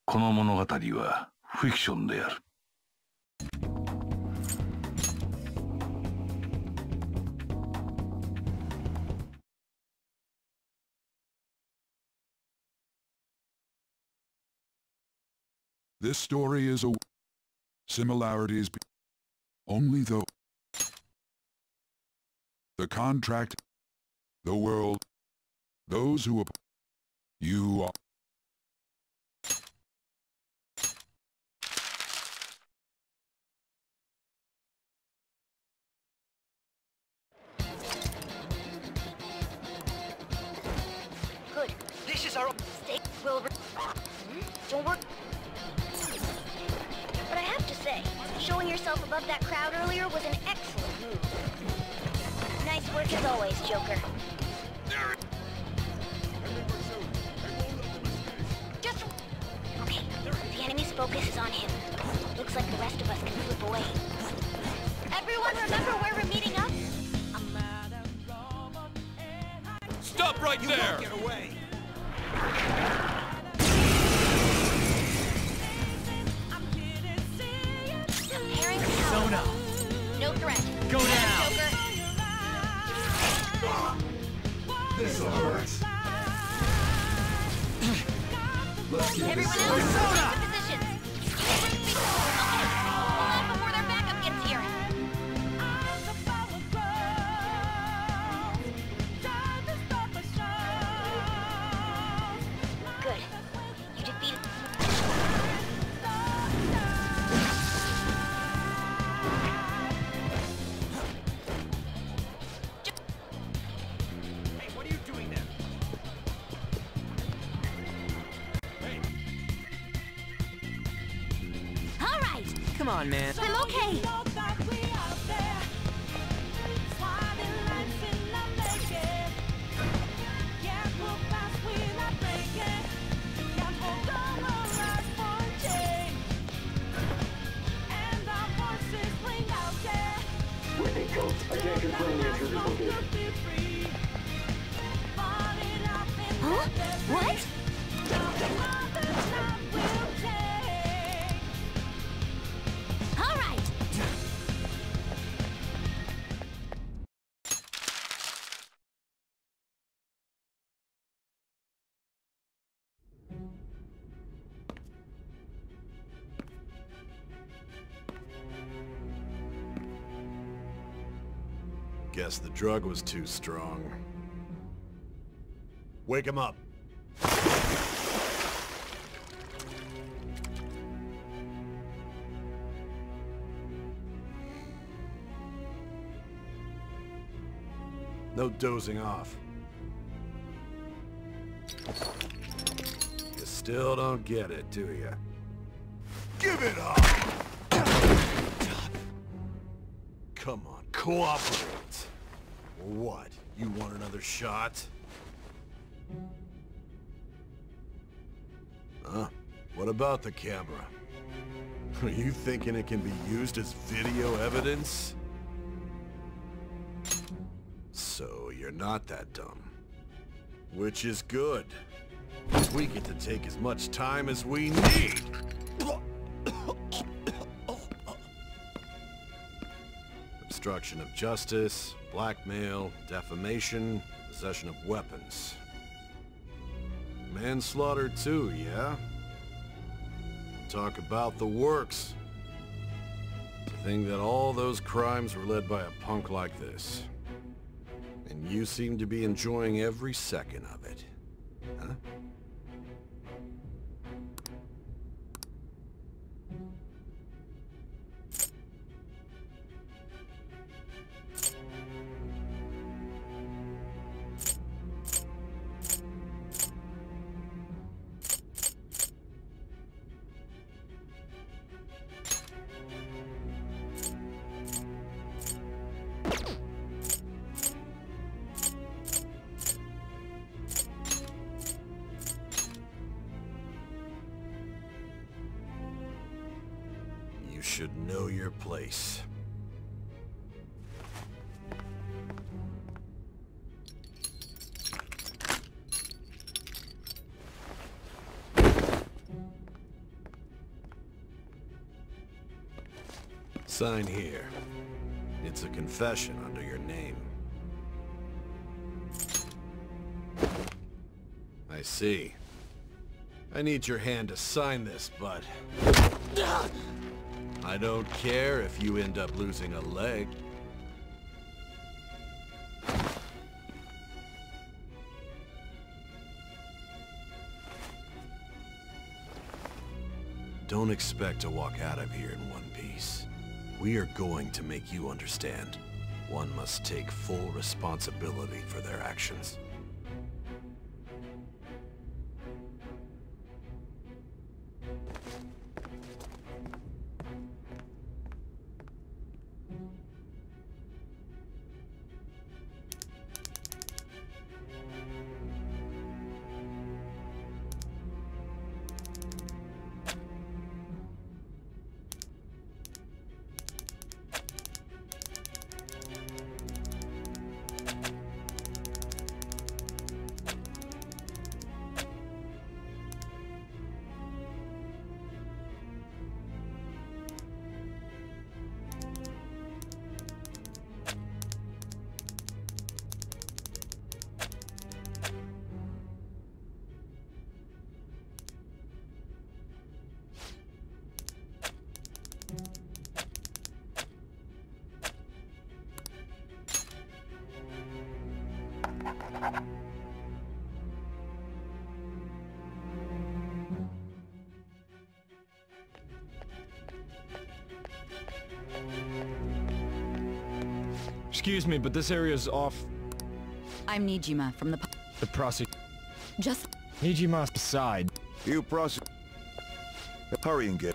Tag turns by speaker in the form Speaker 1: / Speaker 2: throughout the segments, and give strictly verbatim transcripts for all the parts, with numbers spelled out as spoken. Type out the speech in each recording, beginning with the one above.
Speaker 1: この物語はフィクションである。
Speaker 2: This story is a similarities only though the contract, the world, those who you are.
Speaker 3: Good. This is our stay. Will don't work. But I have to say, showing yourself above that crowd earlier was an excellent move. Nice work as always, Joker. Just... Okay, the enemy's focus is on him. Looks like the rest of us can slip away. Everyone remember where we're meeting up?
Speaker 4: Stop right
Speaker 5: you
Speaker 4: there!
Speaker 5: Won't get away!
Speaker 3: Pairing
Speaker 5: Zona!
Speaker 3: No threat.
Speaker 5: Go down!
Speaker 3: Joker.
Speaker 5: This hurts! Let's get
Speaker 3: Everyone
Speaker 5: this
Speaker 3: else,
Speaker 5: Zona!
Speaker 3: take the positions. Okay, hold on before their backup gets here. Good. You defeated...
Speaker 5: Hey, what are you doing there? Hey!
Speaker 3: All right.
Speaker 6: Come on, man.
Speaker 3: I'm okay.
Speaker 7: I can't confirm the intruder's location.
Speaker 3: Huh? What? All right.
Speaker 8: Guess the drug was too strong. Wake him up. No dozing off. You still don't get it, do you? Give it up! Come on, cooperate. Or what? You want another shot? Huh? What about the camera? Are you thinking it can be used as video evidence? So you're not that dumb. Which is good. We get to take as much time as we need. Obstruction of justice, blackmail, defamation, possession of weapons. Manslaughter too, yeah? Talk about the works. To think that all those crimes were led by a punk like this. And you seem to be enjoying every second of it. Huh? You should know your place. Sign here. It's a confession under your name. I see. I need your hand to sign this, but... I don't care if you end up losing a leg. Don't expect to walk out of here in one piece. We are going to make you understand. One must take full responsibility for their actions.
Speaker 6: Excuse me, but this area's off
Speaker 9: I'm Nijima from the...
Speaker 6: the prosec...
Speaker 9: Just...
Speaker 6: Nijima's side.
Speaker 10: You prosec... Hurry and get...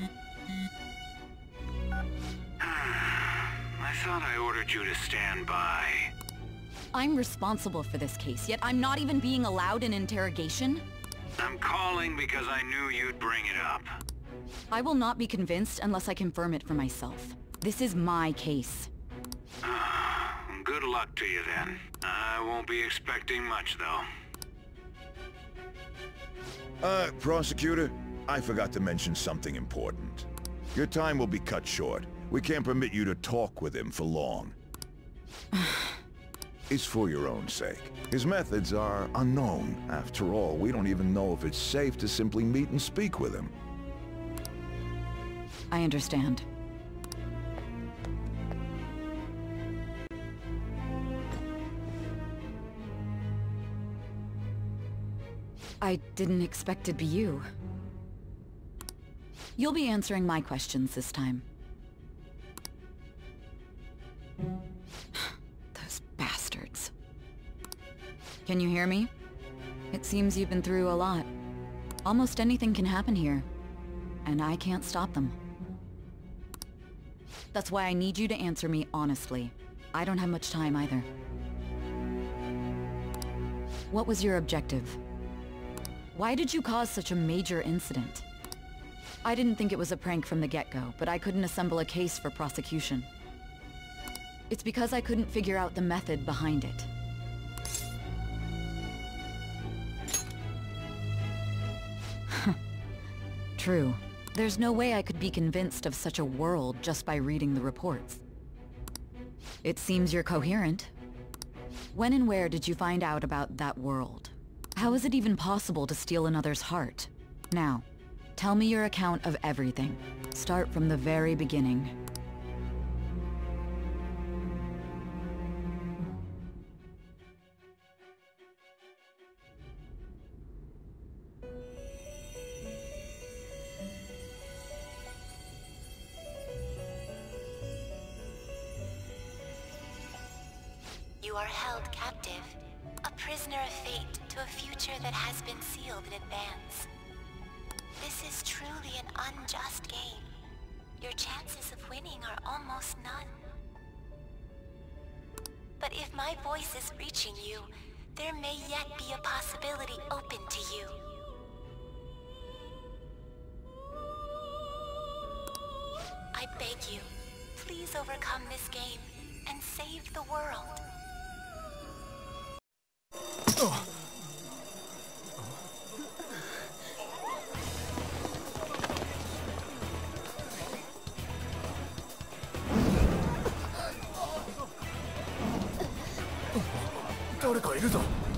Speaker 1: I thought I ordered you to stand by.
Speaker 9: I'm responsible for this case, yet I'm not even being allowed an interrogation?
Speaker 1: I'm calling because I knew you'd bring it up.
Speaker 9: I will not be convinced unless I confirm it for myself. This is my case.
Speaker 1: Good luck to you then. I won't be expecting much though.
Speaker 10: Uh, prosecutor, I forgot to mention something important. Your time will be cut short. We can't permit you to talk with him for long. It's for your own sake. His methods are unknown. After all, we don't even know if it's safe to simply meet and speak with him.
Speaker 9: I understand. I didn't expect it'd be you. You'll be answering my questions this time. Those bastards. Can you hear me? It seems you've been through a lot. Almost anything can happen here, and I can't stop them. That's why I need you to answer me honestly. I don't have much time either. What was your objective? Why did you cause such a major incident? I didn't think it was a prank from the get-go, but I couldn't assemble a case for prosecution. It's because I couldn't figure out the method behind it. True. There's no way I could be convinced of such a world just by reading the reports. It seems you're coherent. When and where did you find out about that world? How is it even possible to steal another's heart? Now, tell me your account of everything. Start from the very beginning.
Speaker 11: You are held captive, a prisoner of fate to a future that has been sealed in advance. This is truly an unjust game. Your chances of winning are almost none. But if my voice is reaching you, there may yet be a possibility open to you. I beg you, please overcome this game and save the world.
Speaker 6: Oh.
Speaker 5: かいるぞ。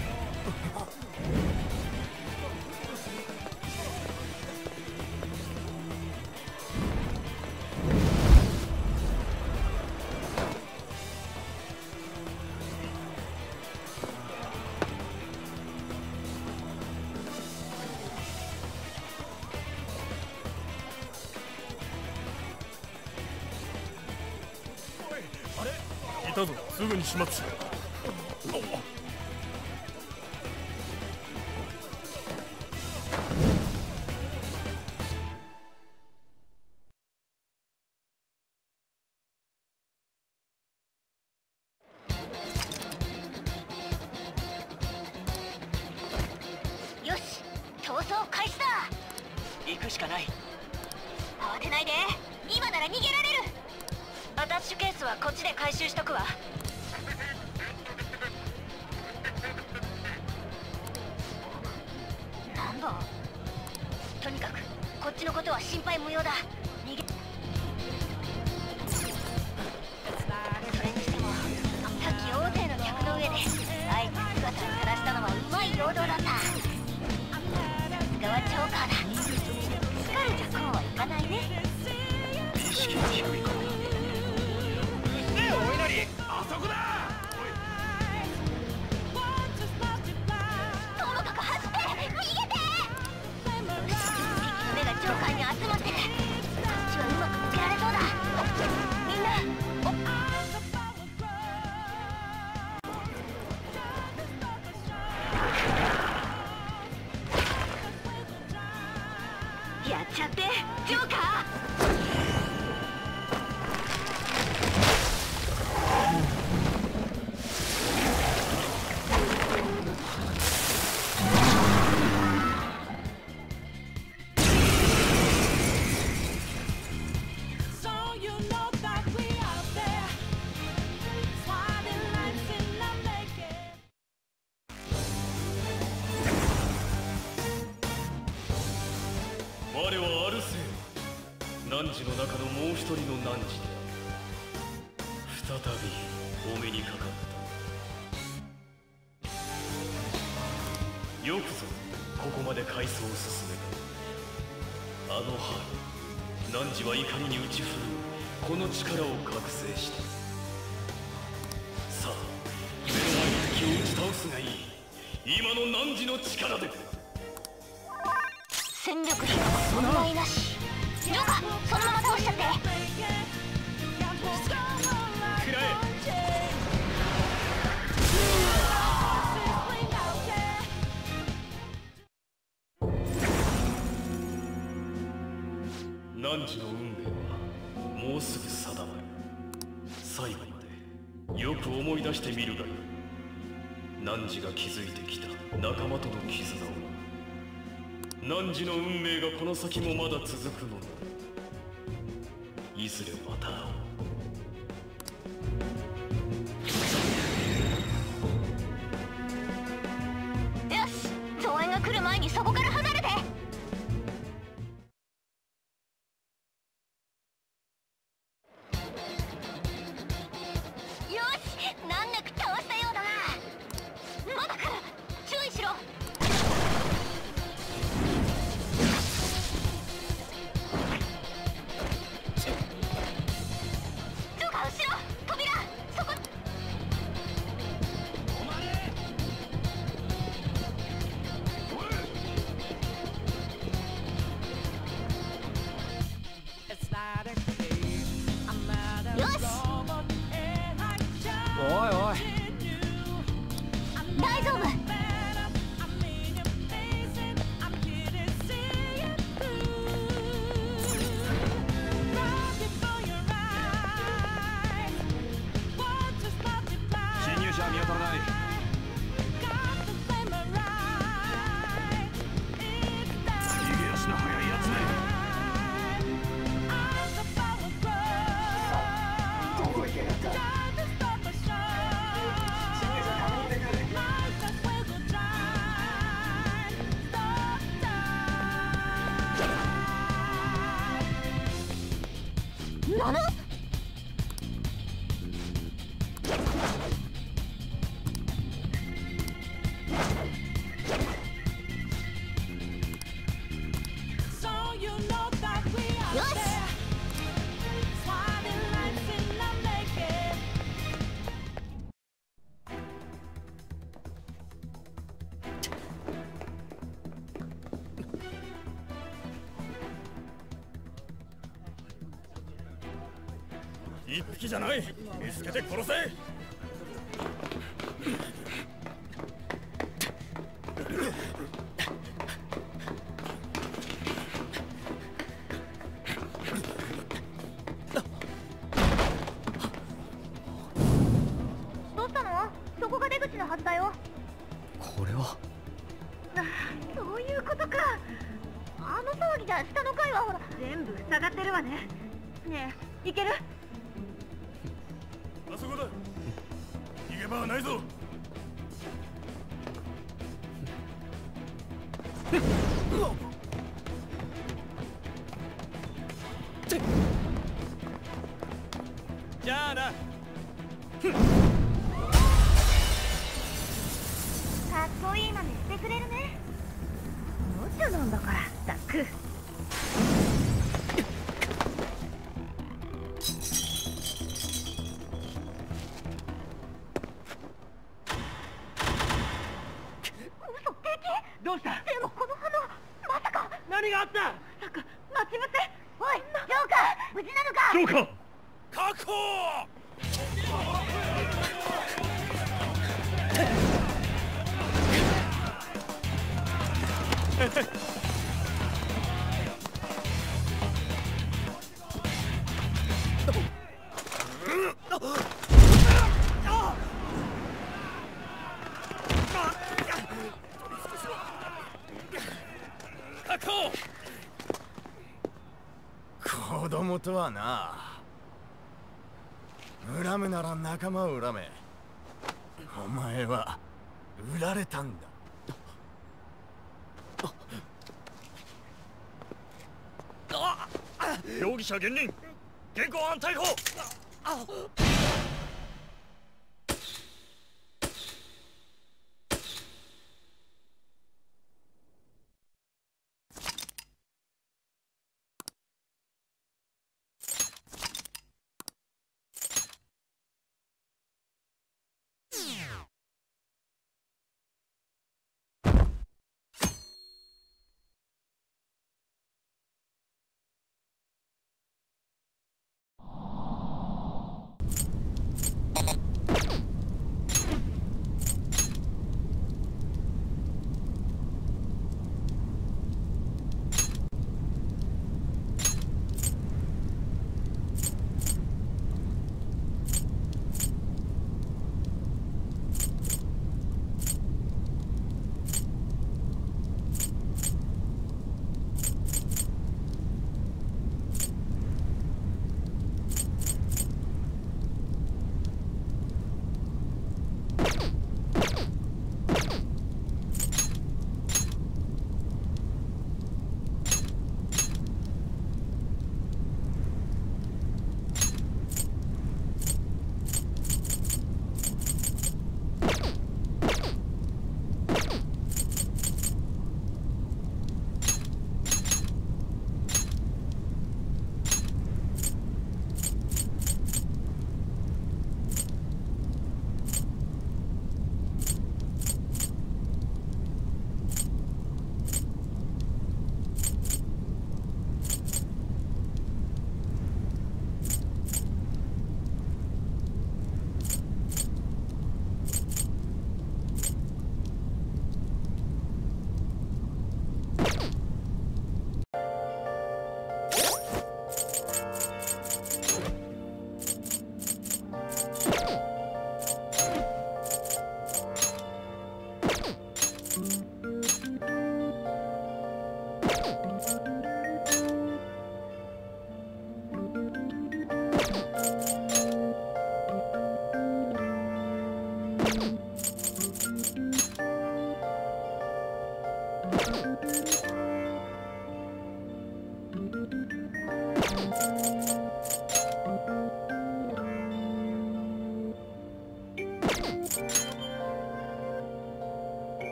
Speaker 5: いたぞ、すぐに始末しろ。
Speaker 3: よし、逃走開始だ。
Speaker 12: 行くしかない。
Speaker 3: 慌てないで、今なら逃げられる。アタッシュケースはこっちで回収しとくわ。なんだ、とにかくこっちのことは心配無用だ。逃げそれにしても、さっき大勢の客の上であえて姿を晒したのはうまい陽動だった。さすがはジョーカーだ。疲れちゃこうはいかないね。
Speaker 1: 意識が低いか。
Speaker 5: おいなり、あそこだ。
Speaker 3: ともかく走って逃げて。よし、敵の目がジョーカーに集まってる。こっちはうまく抜けられそうだ。みんなやっちゃってジョーカー。
Speaker 4: 我はアルセウム、汝の中のもう一人の汝で再びお目にかかった。よくぞここまで階層を進めた。あの春、汝は怒りに打ち振るうこの力を覚醒した。さあ、目の前の敵を打ち倒すがいい。今の汝の力で。
Speaker 3: 戦力比は問題なし。ジョーカー、そのまま倒しちゃって。
Speaker 4: くらえ。汝の運命はもうすぐ定まる。最後までよく思い出してみるがよい。汝が築いてきた仲間との絆を。汝の運命がこの先もまだ続くのなら、いずれまた会
Speaker 3: おう。よし、増援が来る前にそこから離れて。よし、難なく倒したようだな。まだ来る、注意しろ。
Speaker 5: 一匹じゃない。見つけて殺せ。
Speaker 3: どうしたの？そこが出口のはずだよ。
Speaker 13: これは
Speaker 3: そういうことか。あの騒ぎじゃ下の階はほら全部塞がってるわね。ねえ、行ける？
Speaker 5: あそこだ。逃げ場はないぞ。 じゃあな。
Speaker 3: かっこいいまねしてくれるね。おもちゃなんだから、ザック。
Speaker 5: どうした？
Speaker 3: でもこの花、まさか。
Speaker 5: 何があった？
Speaker 3: まさか待ち伏せ。おい、ジョーカー、無事なのか？
Speaker 5: ジョーカー、確保！
Speaker 14: 子供とはな。恨むなら仲間を恨め。お前は売られたんだ。
Speaker 5: 容疑者現任。現行犯逮捕。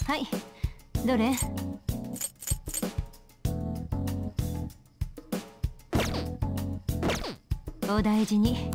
Speaker 3: はい、どれ？お大事に。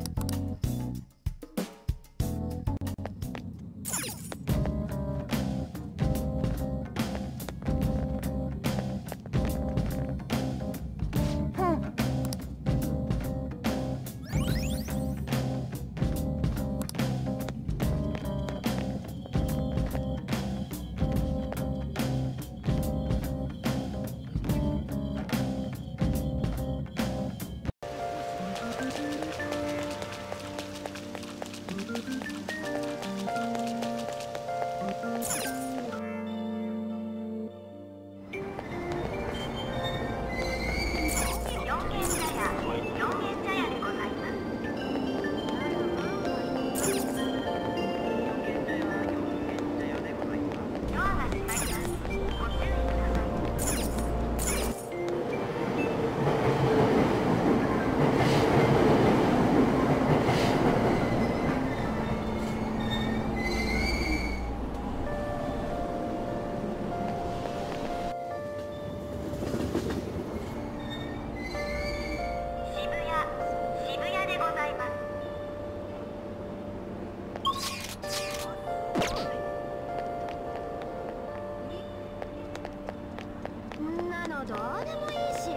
Speaker 15: どうでもいいし。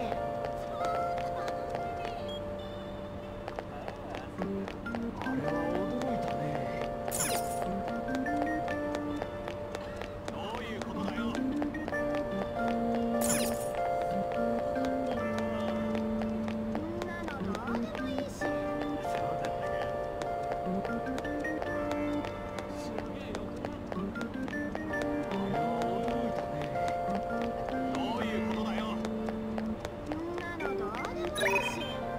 Speaker 15: あれは驚いたね。どういうことだよ。そんなのどうでもいいし。そうだったか。すげえよくな。あれは驚いたね。どういうことだよ。そんなのどうでもいいし。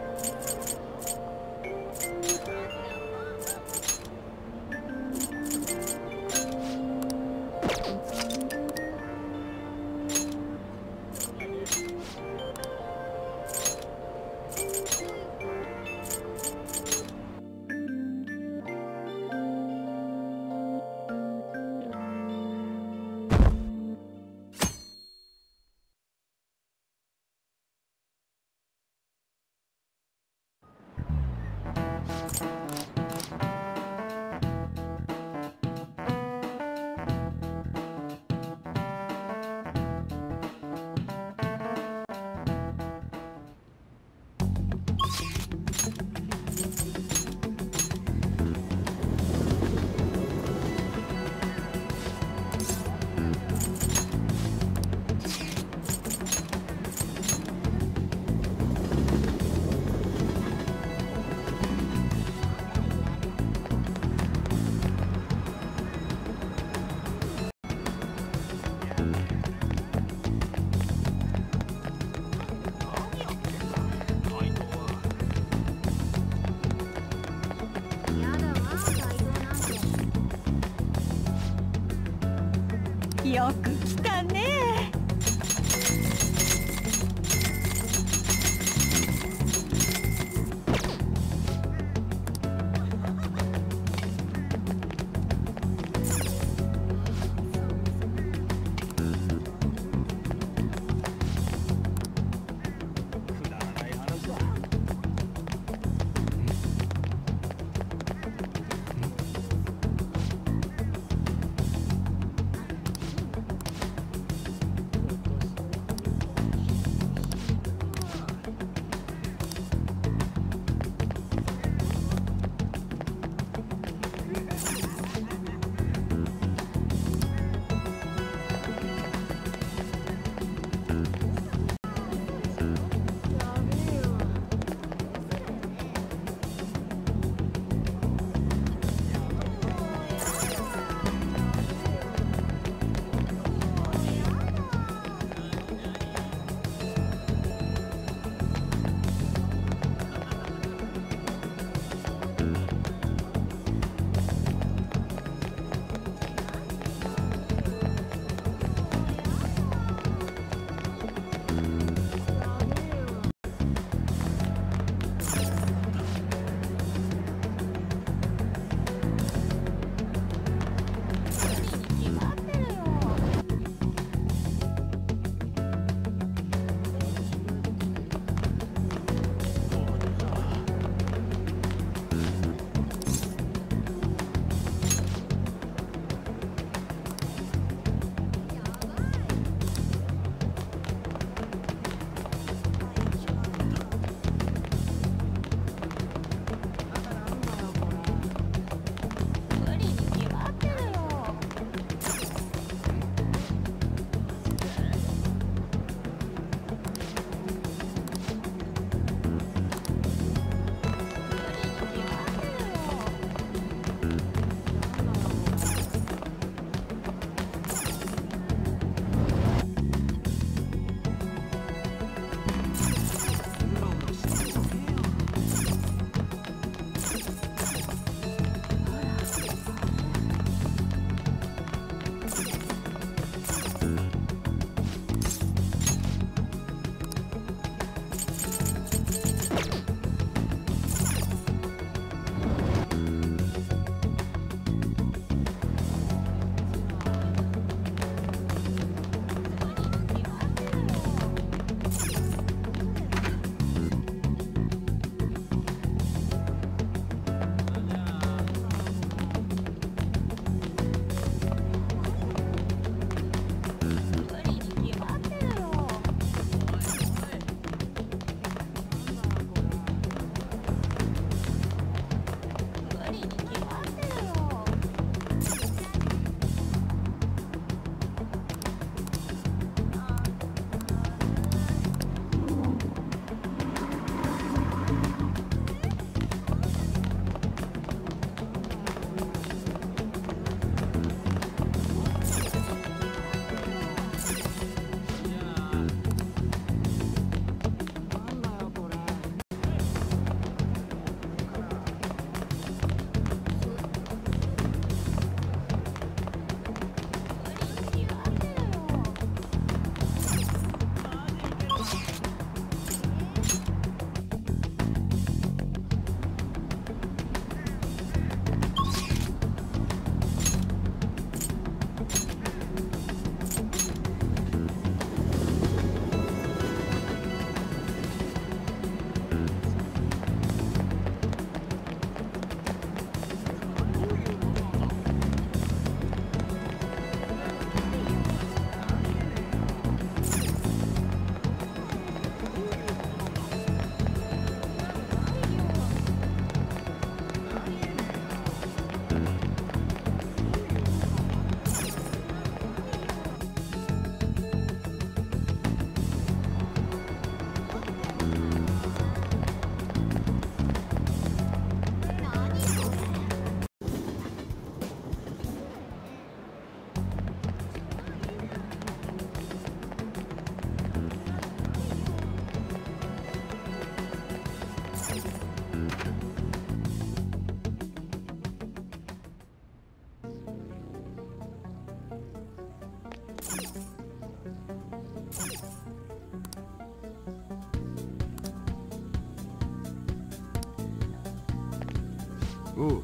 Speaker 3: よく来たね。
Speaker 8: おう。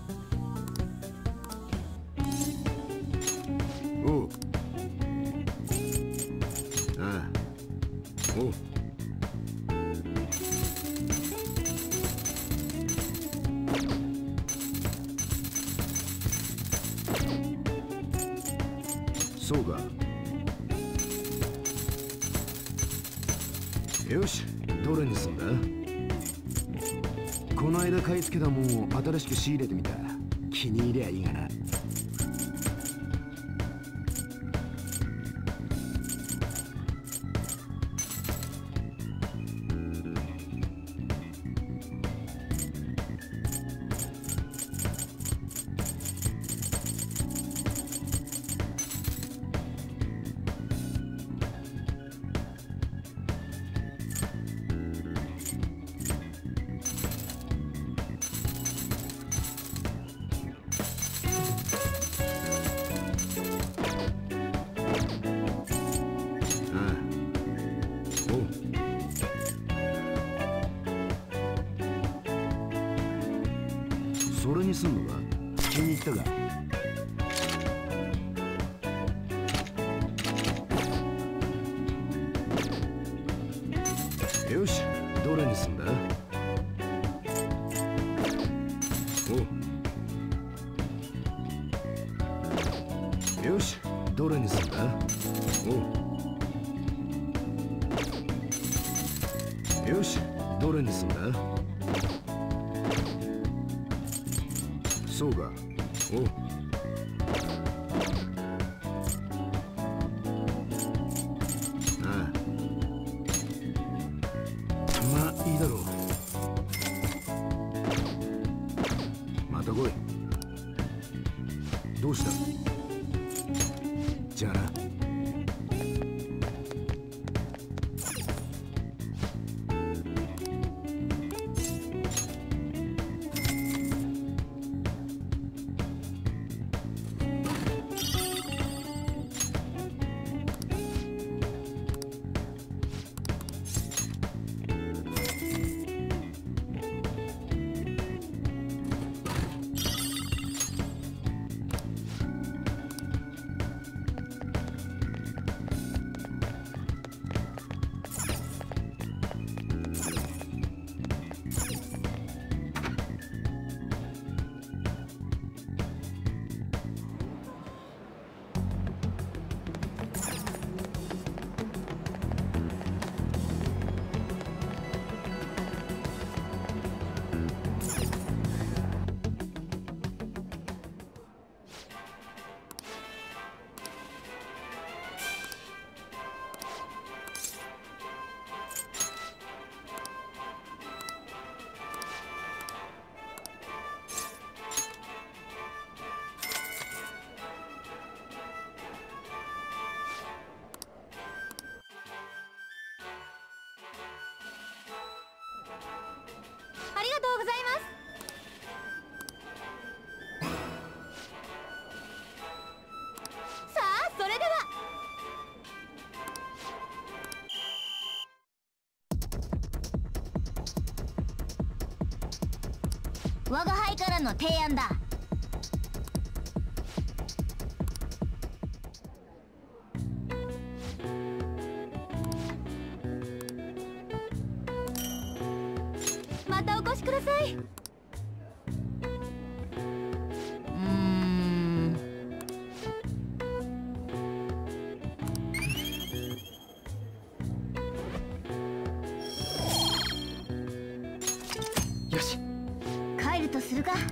Speaker 8: おう。ああ。おう。そうか。よし、どれにすんだ？この間買い付けたもんを新しく仕入れてみた。気に入りゃいいがな。それにすんのか？気に入ったか？よし、どれにすんだ？おう。よし、どれにすんだ？おう。よし、どれにすんだ？そうか。おう。ああ。まあいいだろう。また来い。どうした？じゃあな。
Speaker 3: 我が輩からの提案だ。またお越しください。帰るとするか。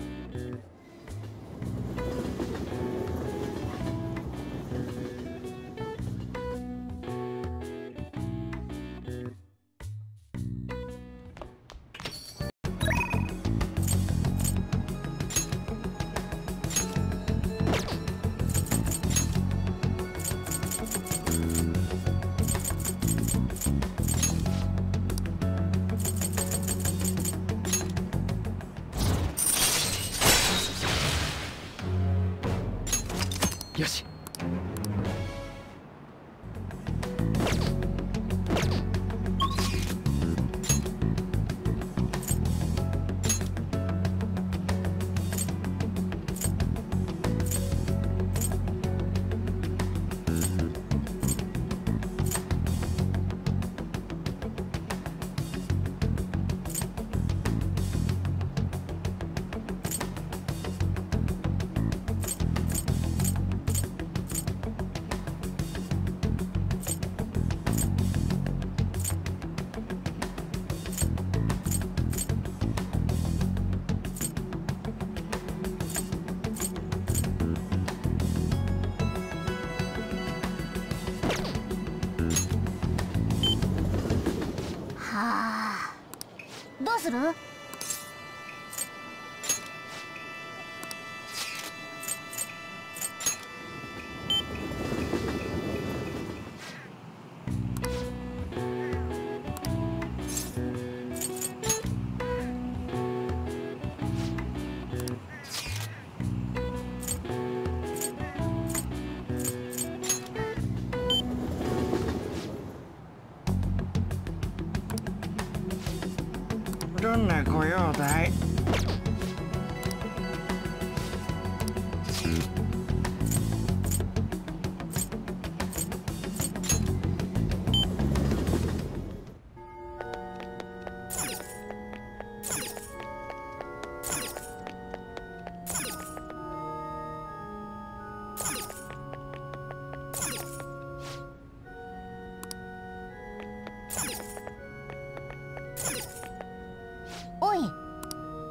Speaker 13: よし。どうする？
Speaker 5: どんな御用だい？
Speaker 3: おい、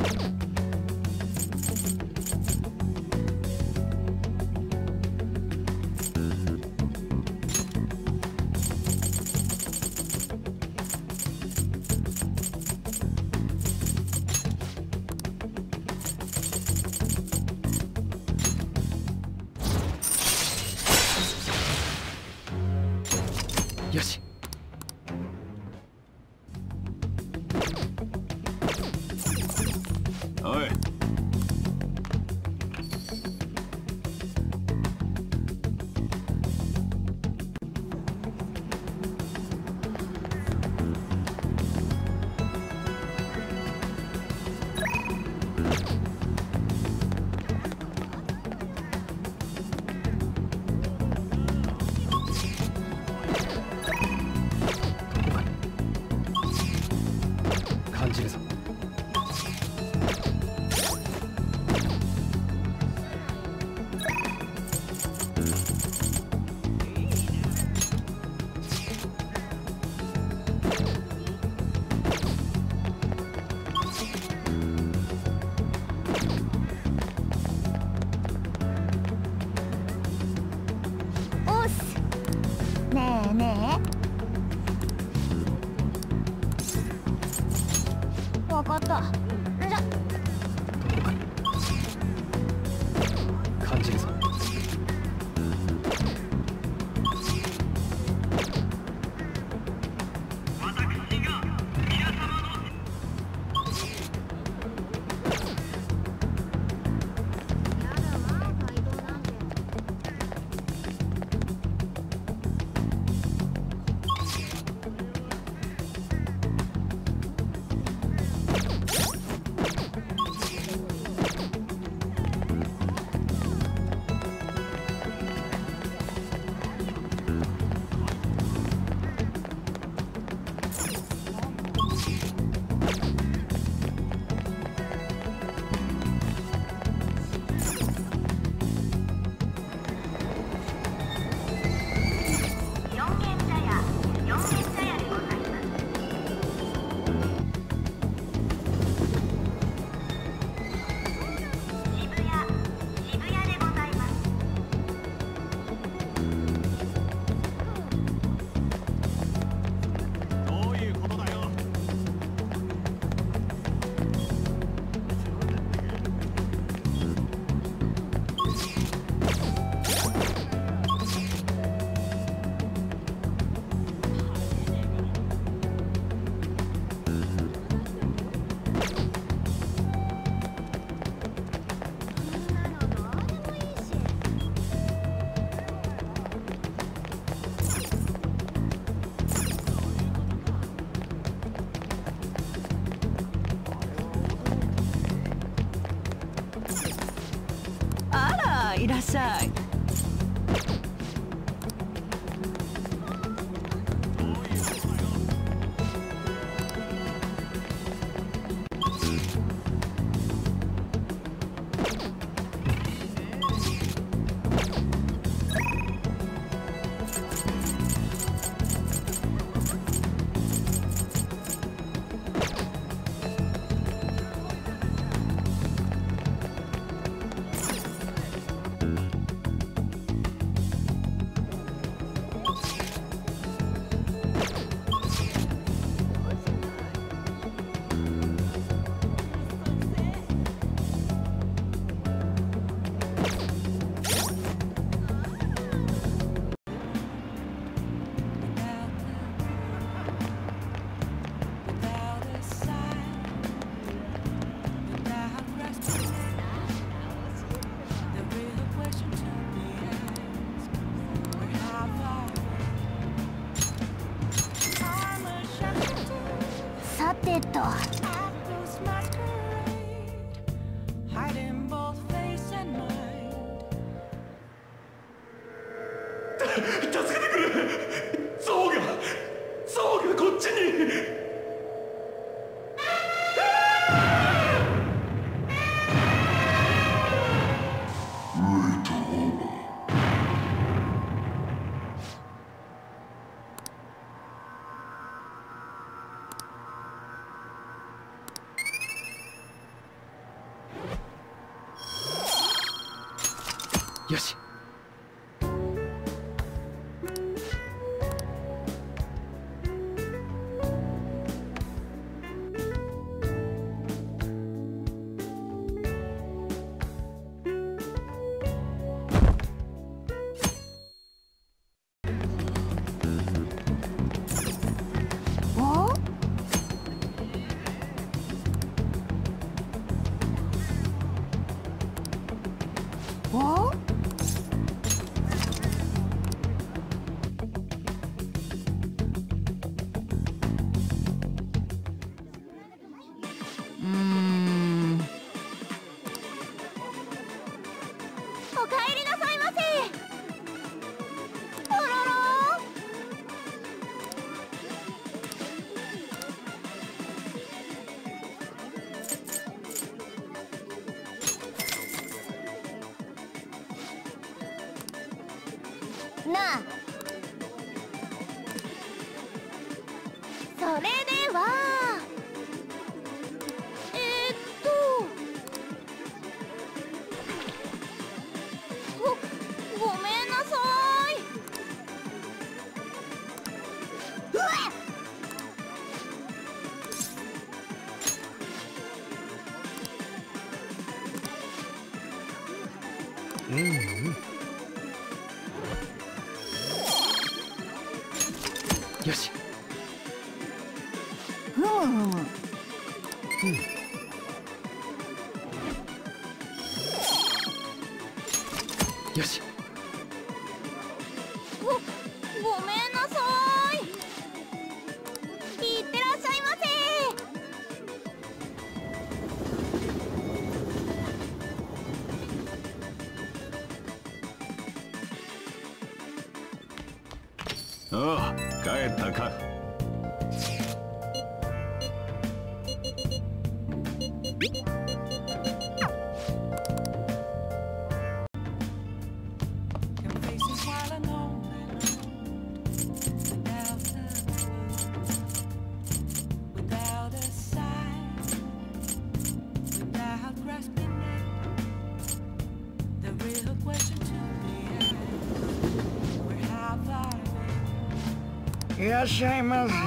Speaker 13: よし。
Speaker 4: おい。
Speaker 13: 感じるぞ。
Speaker 3: おっす。ねえねえ。わかった。じゃ。
Speaker 13: 感じるぞ。
Speaker 16: あら、いらっしゃい。
Speaker 3: さてと。
Speaker 5: 助けてくれ。ゾウがゾウがこっちに。
Speaker 13: よし。
Speaker 3: なあ、それではえー、っとごごめんなさい。うわっ
Speaker 13: うんうん。よし。
Speaker 3: ふむふむ。うん。
Speaker 13: よし。
Speaker 3: ご、ごめんなさい。いってらっしゃいませ。
Speaker 5: ああ、帰ったか。
Speaker 17: いらっしゃいませ。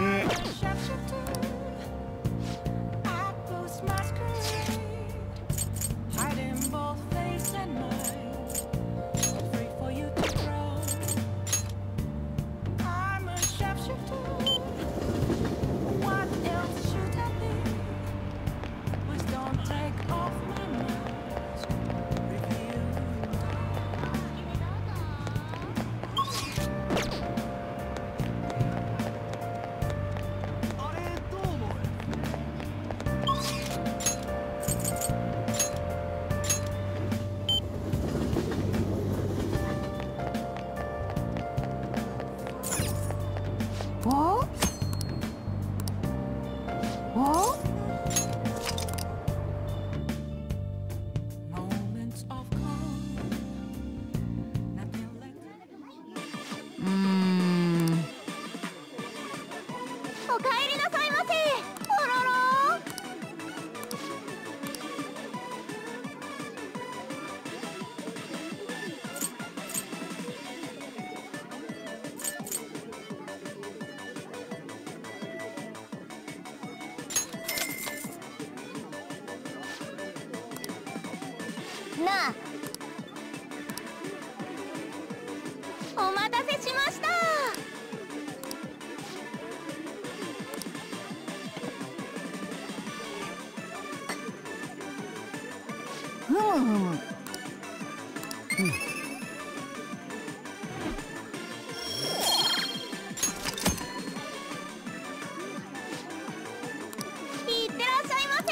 Speaker 3: お？お？うーん。おかえりなさいませ。おろろ。なあ、お待たせしました。ふむふむ。うん。いってらっしゃいませ。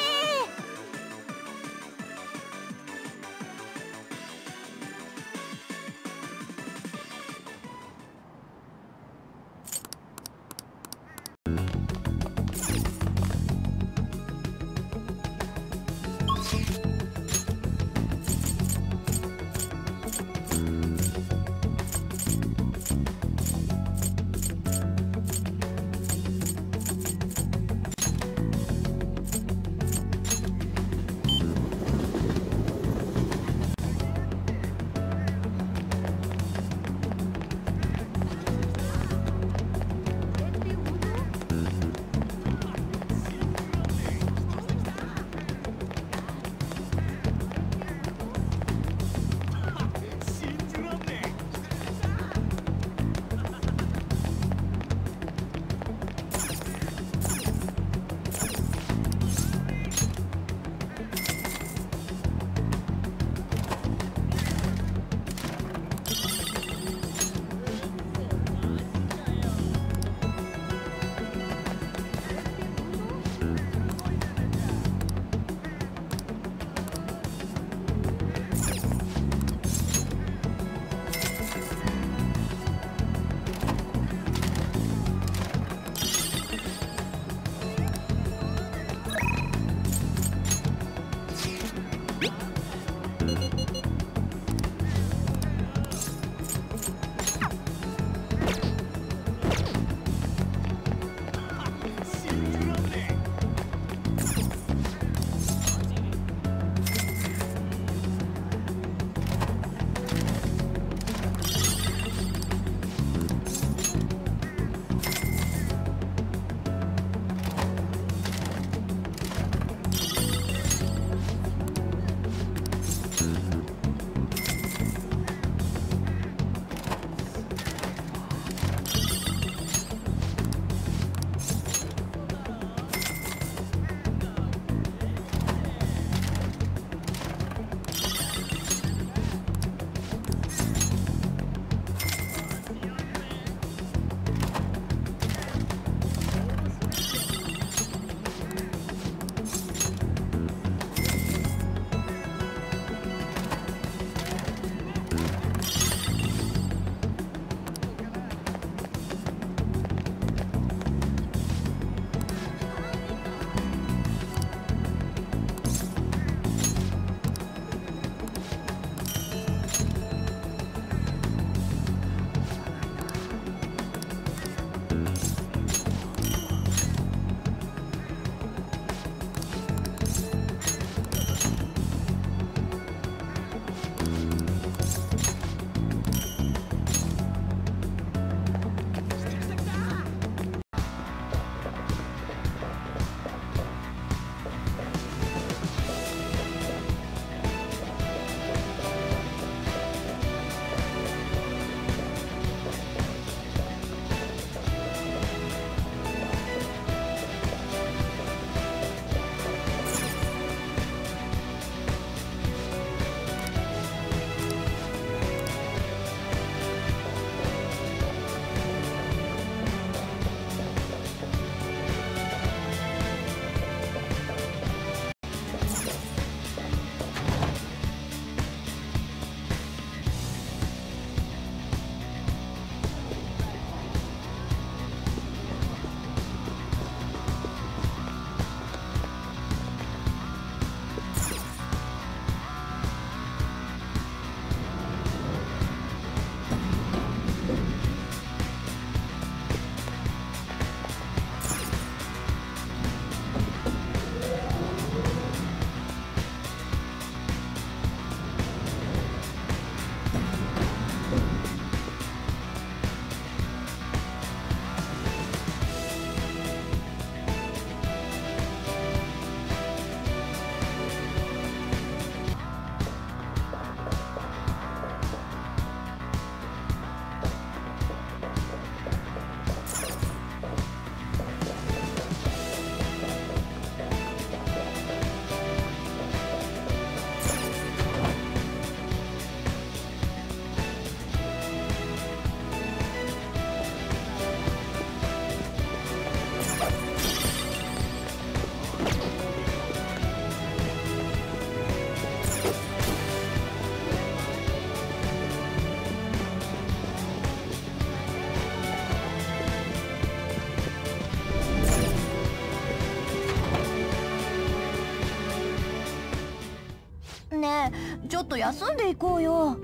Speaker 3: ね。ちょっと休んでいこうよ。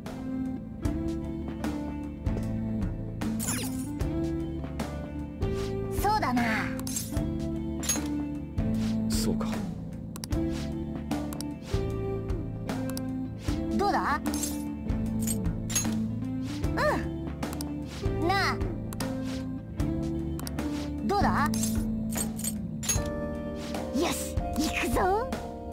Speaker 3: そうだな。
Speaker 6: そうか。
Speaker 3: どうだ？うんなあ、どうだ？よし、行くぞ。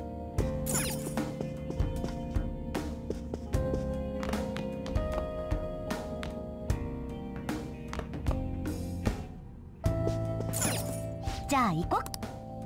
Speaker 3: じゃあ行こっ。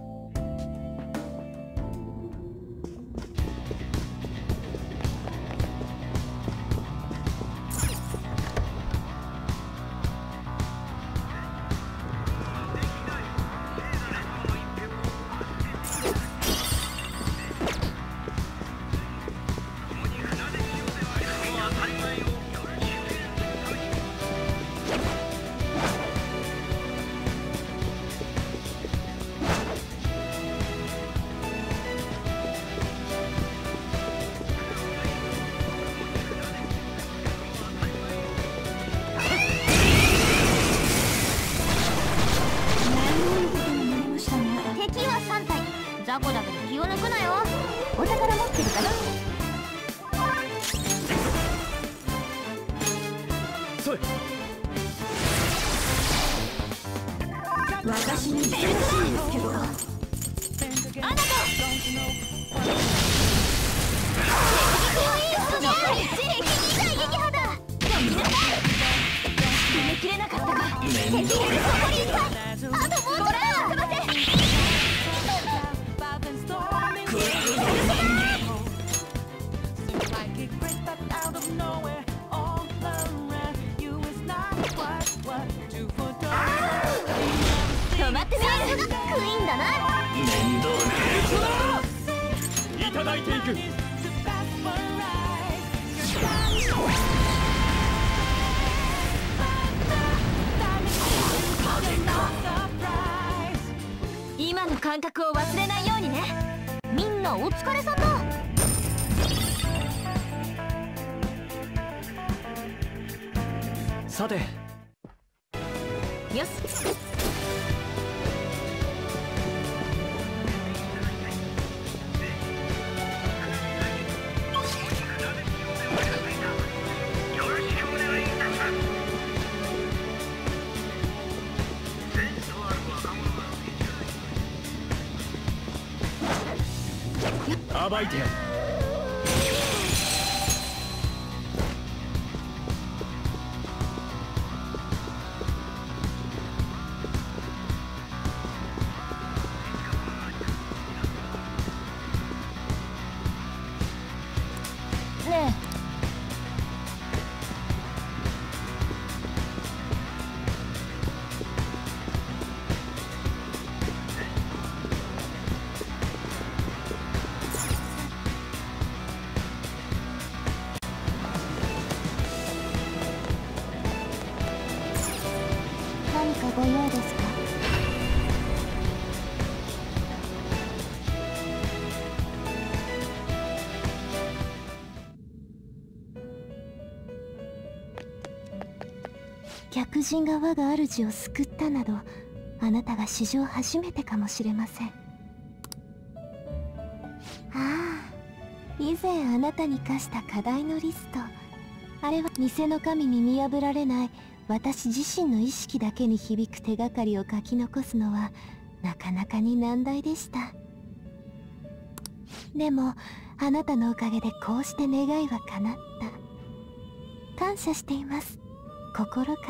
Speaker 3: 雑魚だけど気を抜くなよ。お宝持ってるかな？
Speaker 6: それ。
Speaker 3: 私に厳しいですけど。あなた。決めきれなかったか。敵がそこにいた。あともうちょっと待て。止まってみる。クイーンだな。
Speaker 6: 面倒な。いただいていく。
Speaker 3: 今の感覚を忘れないようにね。みんなお疲れさんだ。
Speaker 6: さて。
Speaker 3: よし。
Speaker 6: 暴いてやる。
Speaker 3: ねえ。何かご用ですか？客人が我が主を救ったなど、あなたが史上初めてかもしれません。ああ、以前あなたに課した課題のリスト。あれは偽の神に見破られない私自身の意識だけに響く手がかりを書き残すのはなかなかに難題でした。でもあなたのおかげでこうして願いは叶った。感謝しています、心から。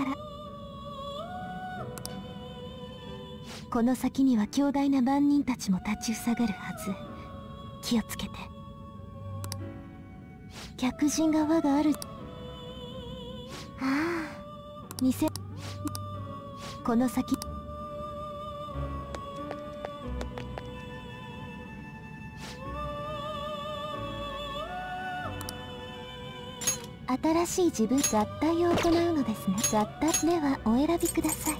Speaker 3: この先には強大な番人たちも立ちふさがるはず。気をつけて。客人が我が主。ああ、偽。この先。新しい自分合体を行うのですね。合体ではお選びください。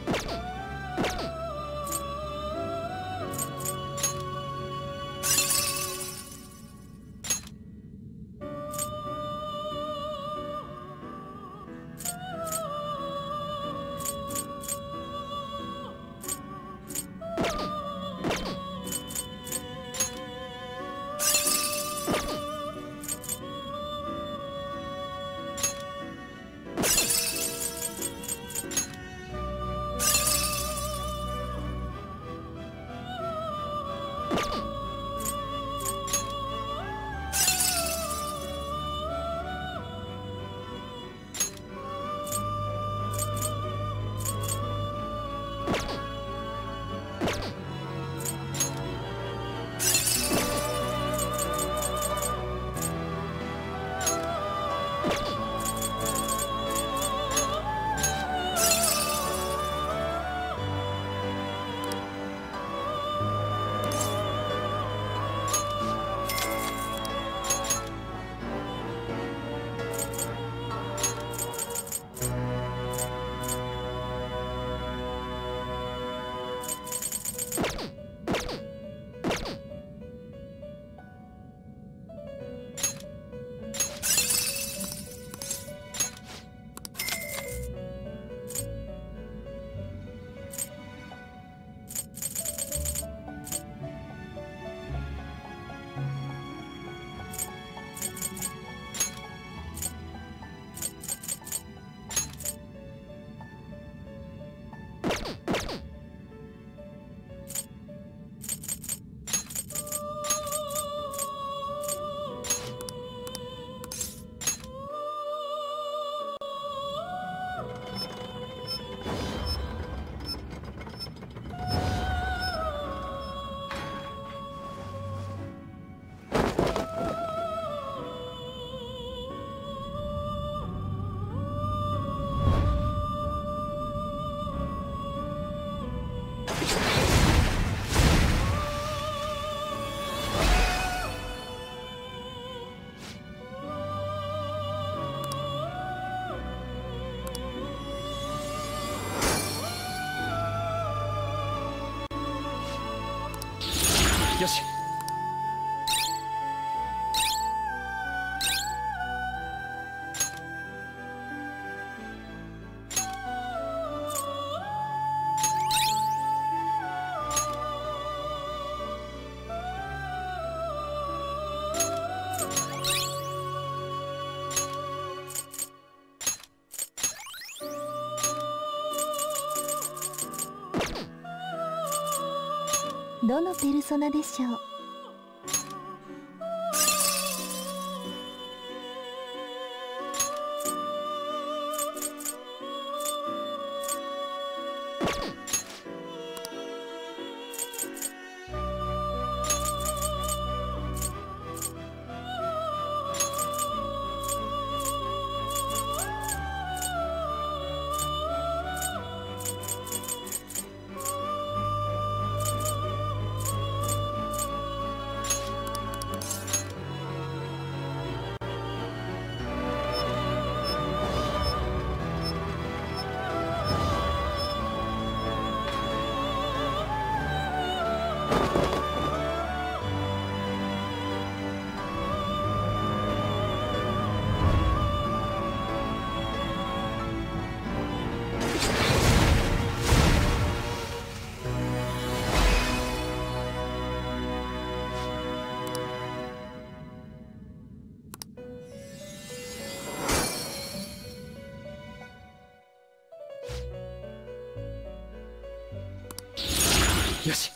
Speaker 13: よし。
Speaker 18: どのペルソナでしょう。よし。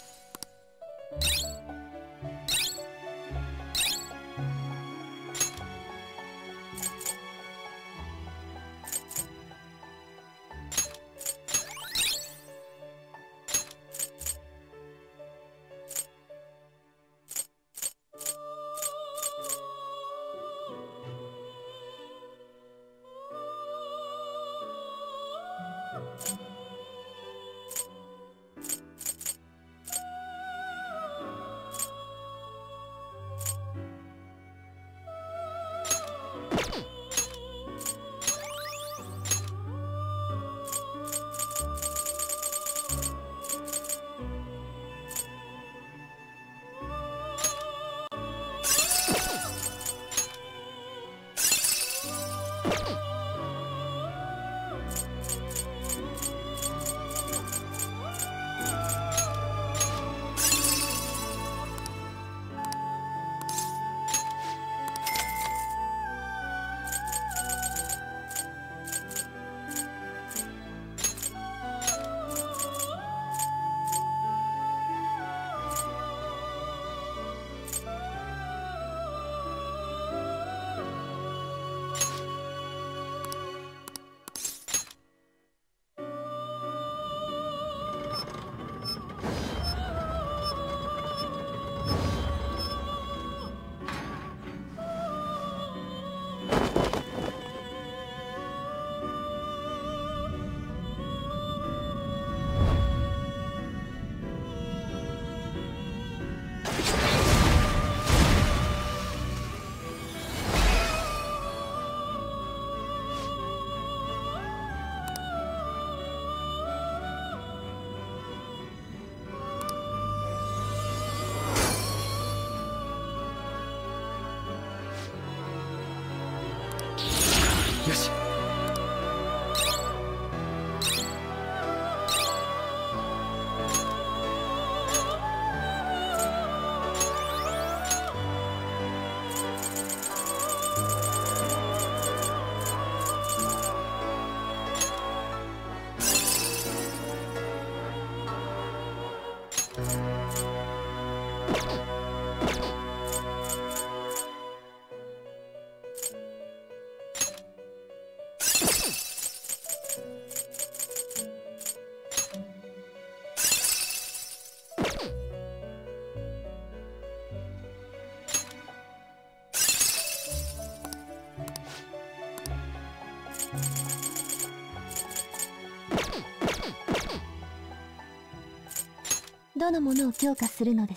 Speaker 18: どのものを強化するのです？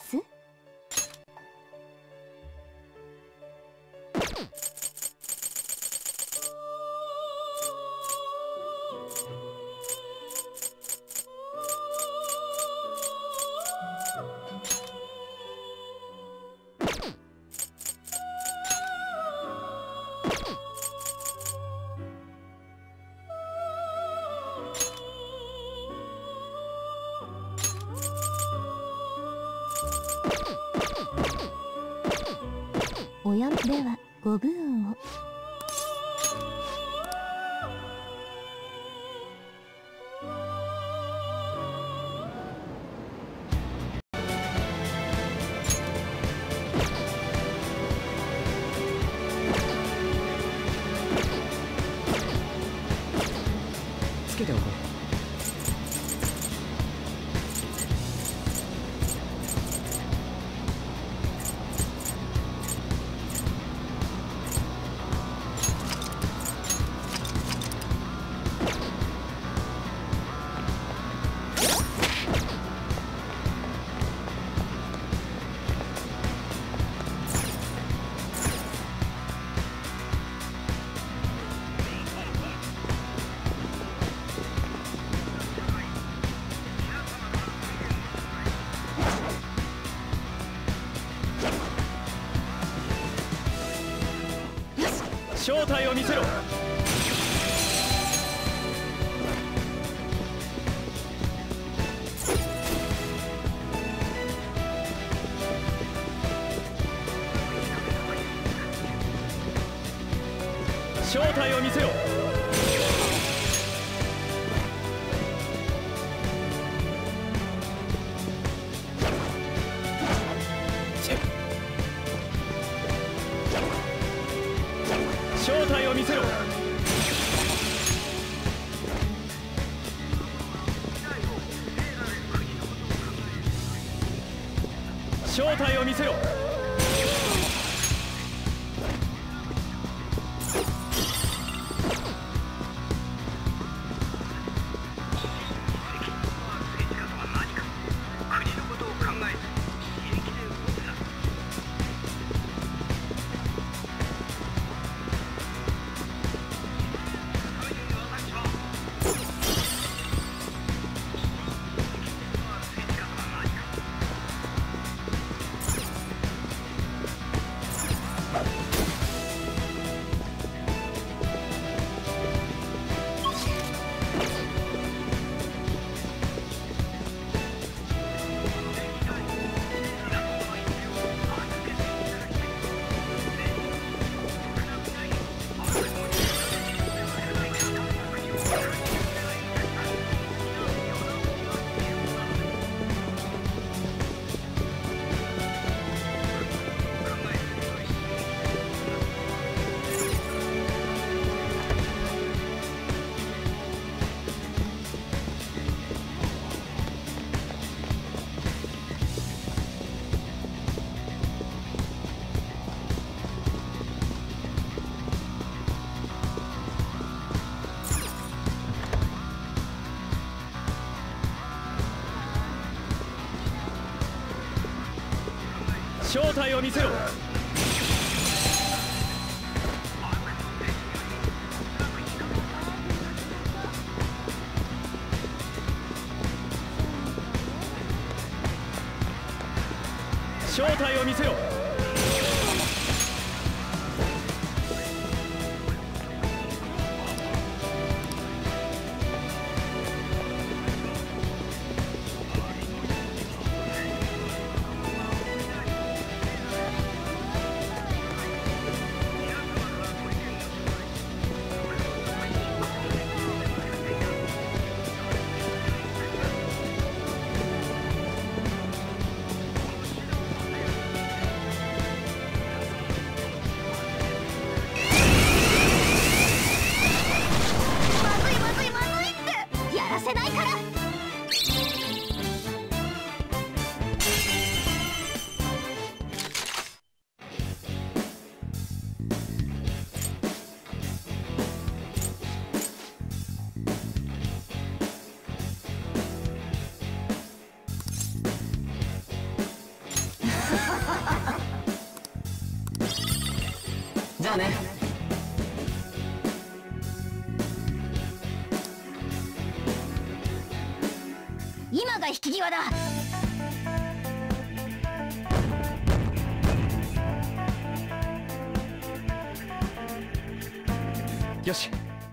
Speaker 18: おや、ではご武運を。
Speaker 6: つけておこう。正体を見せろ。正体を見せろ。正体を見せろ。正体を見せろ。正体を見せろ。正体を見せろ。
Speaker 16: だね。
Speaker 3: 今が引き際だ。
Speaker 6: よし。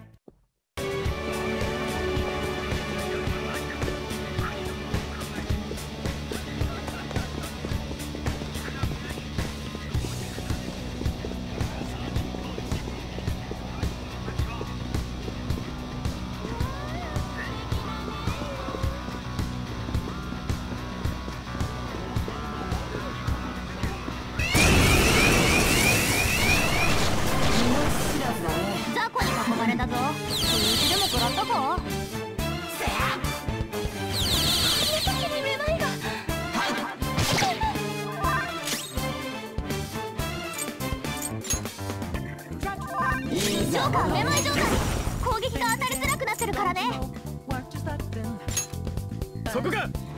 Speaker 3: ジョーカー、めまいジョーカー、攻撃が当たりづらくなってるからね。
Speaker 6: そこか。
Speaker 3: ジョー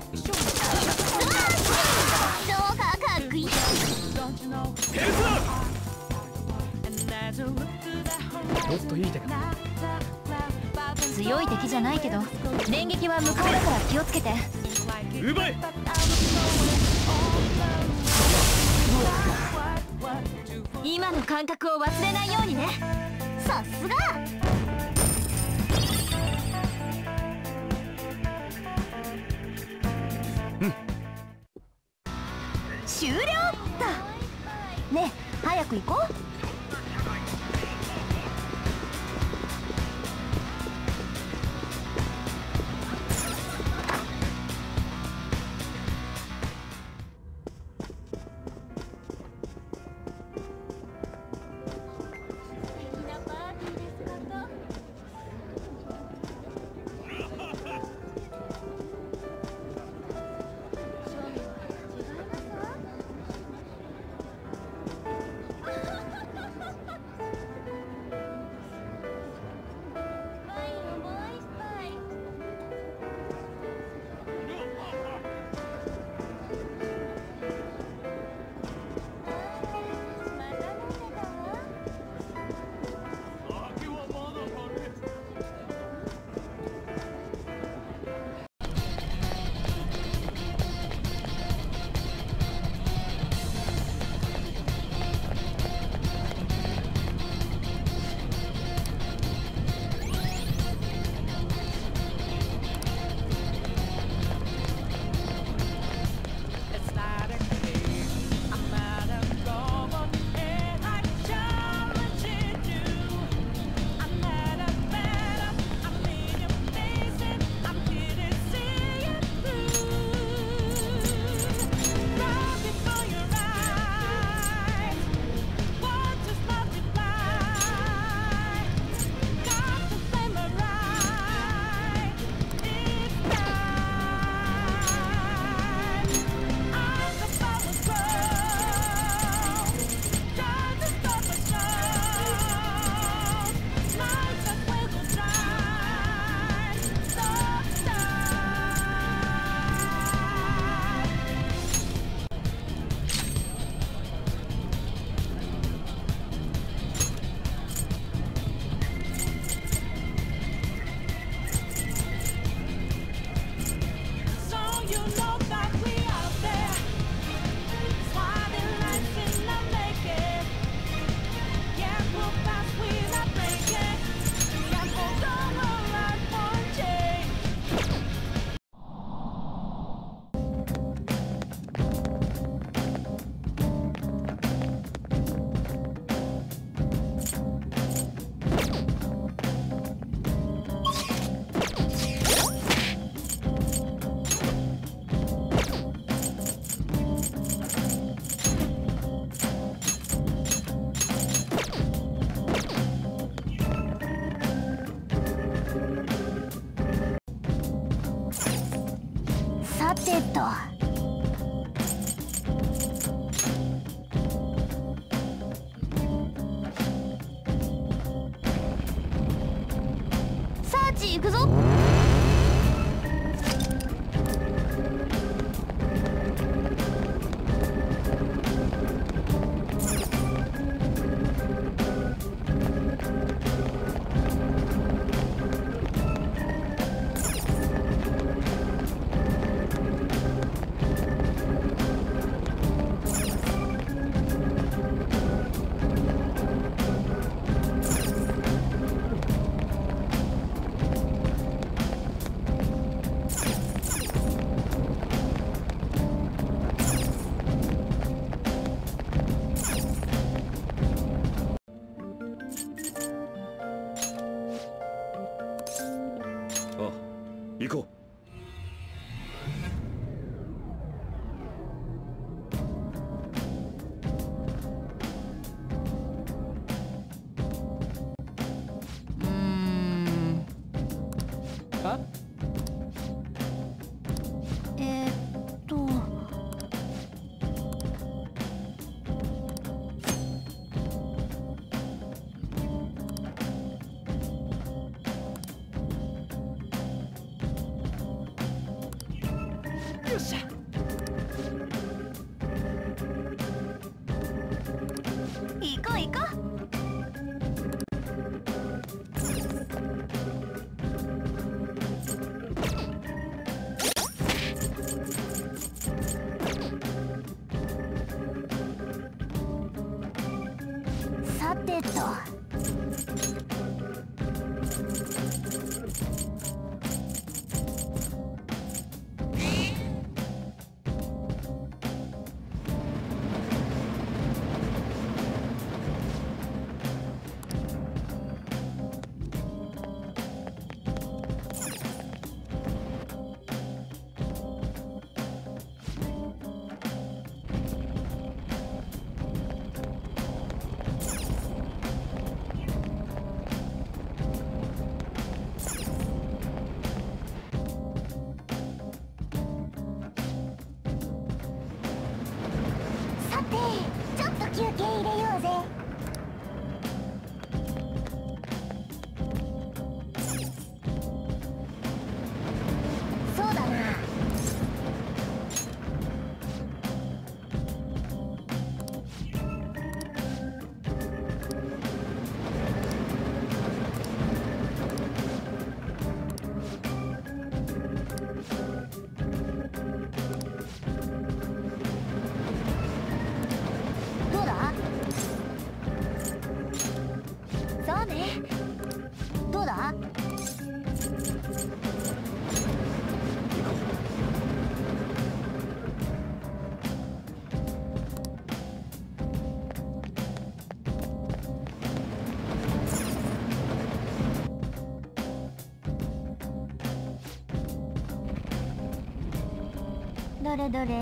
Speaker 3: カーかっこいい。
Speaker 6: ヘルスだ。もっといい手が。
Speaker 3: 強い敵じゃないけど連撃は無効だから気をつけて。
Speaker 6: 奪え。
Speaker 3: 今の感覚を忘れないようにね。さすが。
Speaker 6: うん。
Speaker 3: 終了だ。ねえ早く行こう。さてと。サーチ行くぞ。
Speaker 10: 行こう。
Speaker 3: えーっとよっしゃ。行こう行こう。さてと。さて、ちょっと休憩入れようぜ。そうだな。どうだ？そうね。どうだ？どれどれ？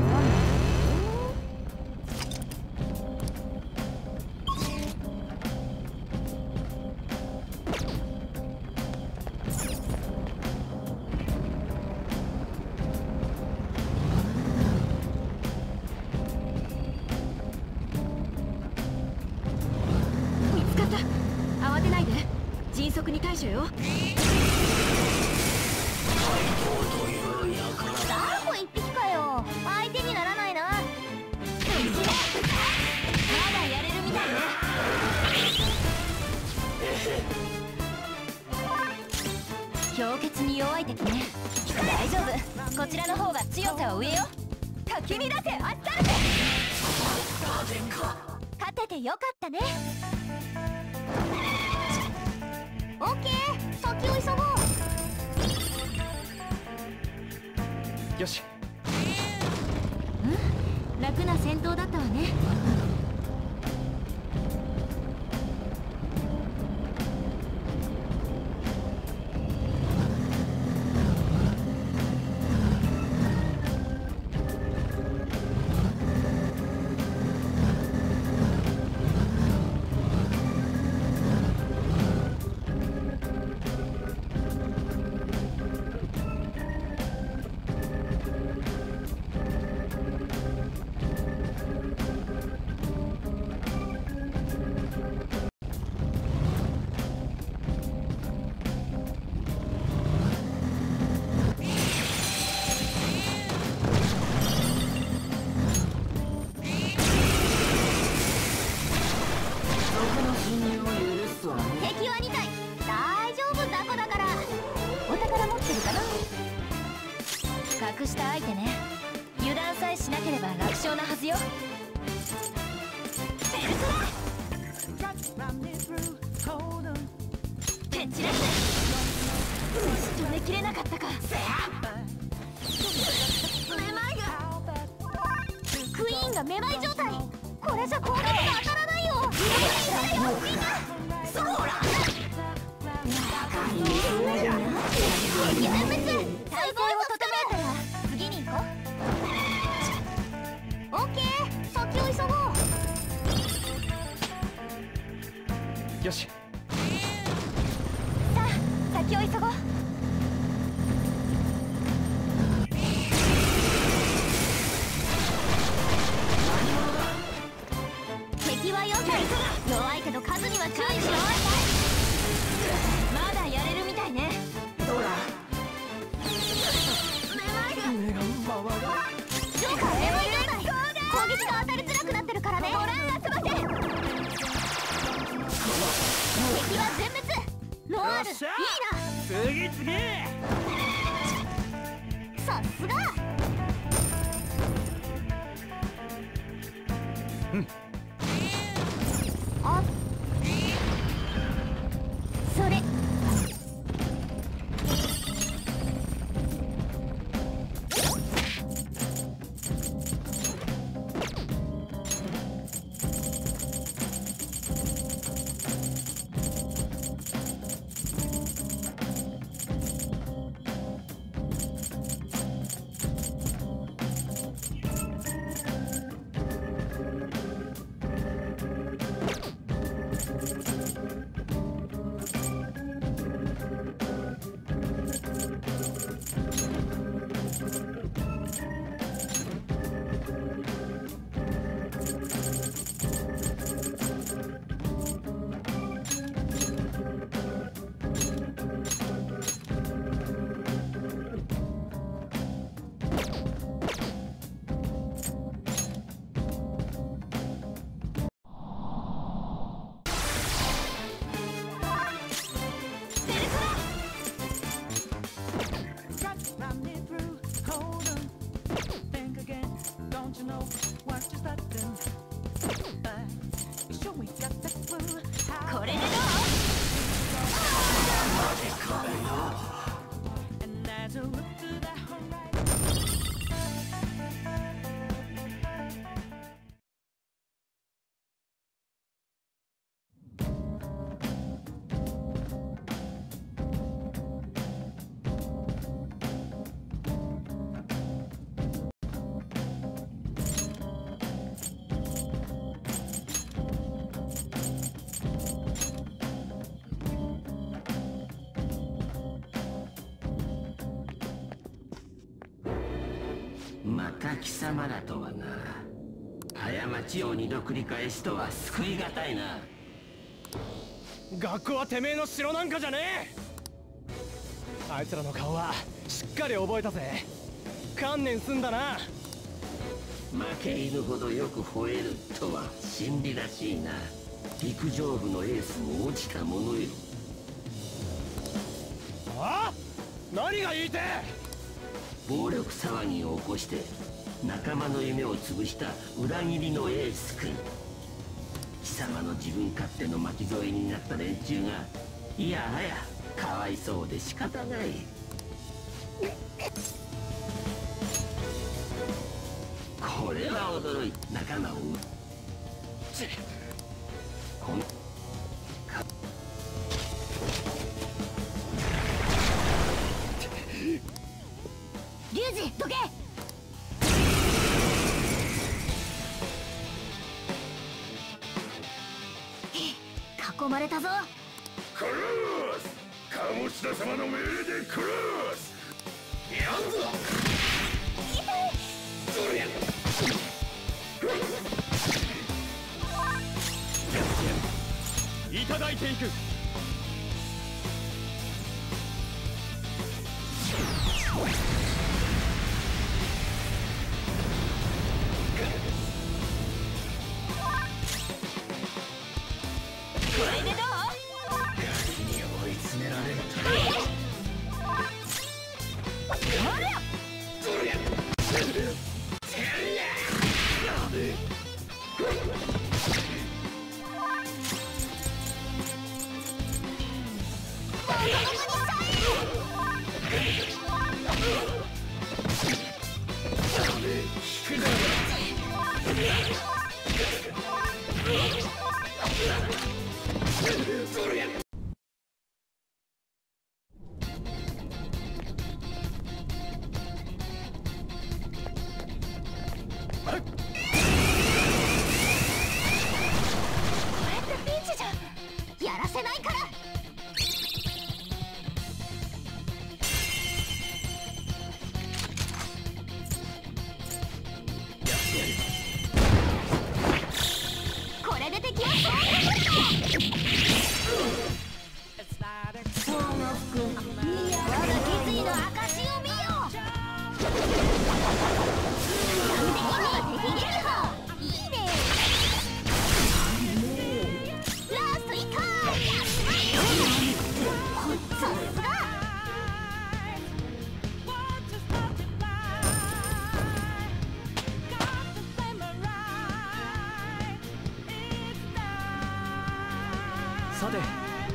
Speaker 3: 見つかった。慌てないで。迅速に対処よ。ダーコ一匹かよ。相手にならないな。まだやれるみたいね。氷結に弱い敵ね。大丈夫。こちらの方が強さは上よ。かき乱せアスタルテ。勝ててよかったね。オッケー、先を急ごう。
Speaker 6: よし。
Speaker 3: うん、楽な戦闘だったわね。敵はに体。大丈夫、雑魚だから。お宝持ってるかな。隠した相手ね。油断さえしなければ楽勝なはずよ。ベルトラペチレス。止めきれなかったか。めまいが。クイーンがめまい状態。これじゃ攻撃が当たらないよ。そうだ。全滅。
Speaker 12: よし。
Speaker 3: さあ先を急ごう。敵はよく弱いけど数には注意しろ。まだやれるみたいね。どうだ。めまいが目が回る。ジョーカーめまい状態。攻撃が当たりづらくなってるからね。ご覧あそばせ。敵は全滅。ノアールいいな。
Speaker 12: 次次。
Speaker 3: さすが。
Speaker 12: うん。
Speaker 3: あ、それ。これでどう？
Speaker 19: また貴様らとはな。過ちを二度繰り返すとは救いがたいな。
Speaker 12: 学校はてめえの城なんかじゃねえ。あいつらの顔はしっかり覚えたぜ。観念すんだな。
Speaker 19: 負け犬ほどよく吠えるとは真理らしいな。陸上部のエースも落ちたものよ。
Speaker 12: ああ、何が言いてえ。
Speaker 19: 暴力騒ぎを起こして仲間の夢を潰した裏切りのエース君。貴様の自分勝手の巻き添えになった連中がいやはやかわいそうで仕方ない。これは驚い仲間をこん
Speaker 3: リュウジ、どけ。囲まれたぞ。
Speaker 5: 殺す。鴨志田様の命令で殺す。やんぞ。そりゃ
Speaker 12: いただいていく。
Speaker 3: これでどう？
Speaker 19: ガキに追い詰められると
Speaker 3: あれ？
Speaker 5: そりゃ
Speaker 3: やらこれで敵はそう我が決意の証を見よ。敵撃破いいね。ラストいった。さすが。
Speaker 4: さて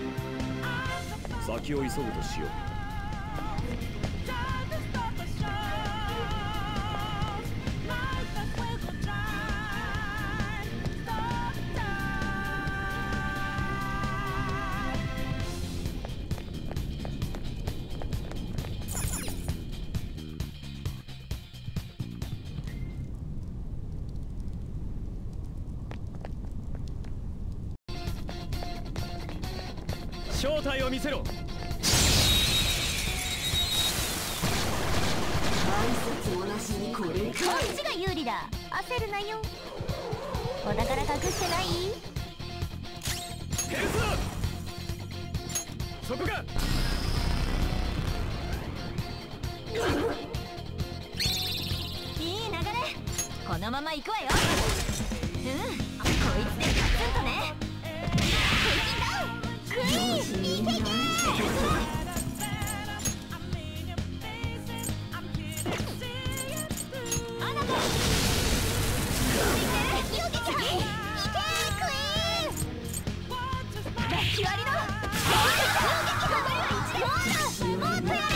Speaker 4: 先を急ぐとしよう。正体を見せろ。
Speaker 3: 挨拶もなしにこれか。こっちが有利だ。焦るなよ。お宝隠してない？
Speaker 4: ヘルスだ。そこか。
Speaker 3: いい流れ。このまま行くわよ。うん、こいつでガツンとね。クイーン、いけいけ。あなた。よけちゃい。いけクイーン。ラッキー割りの。もっとやれ。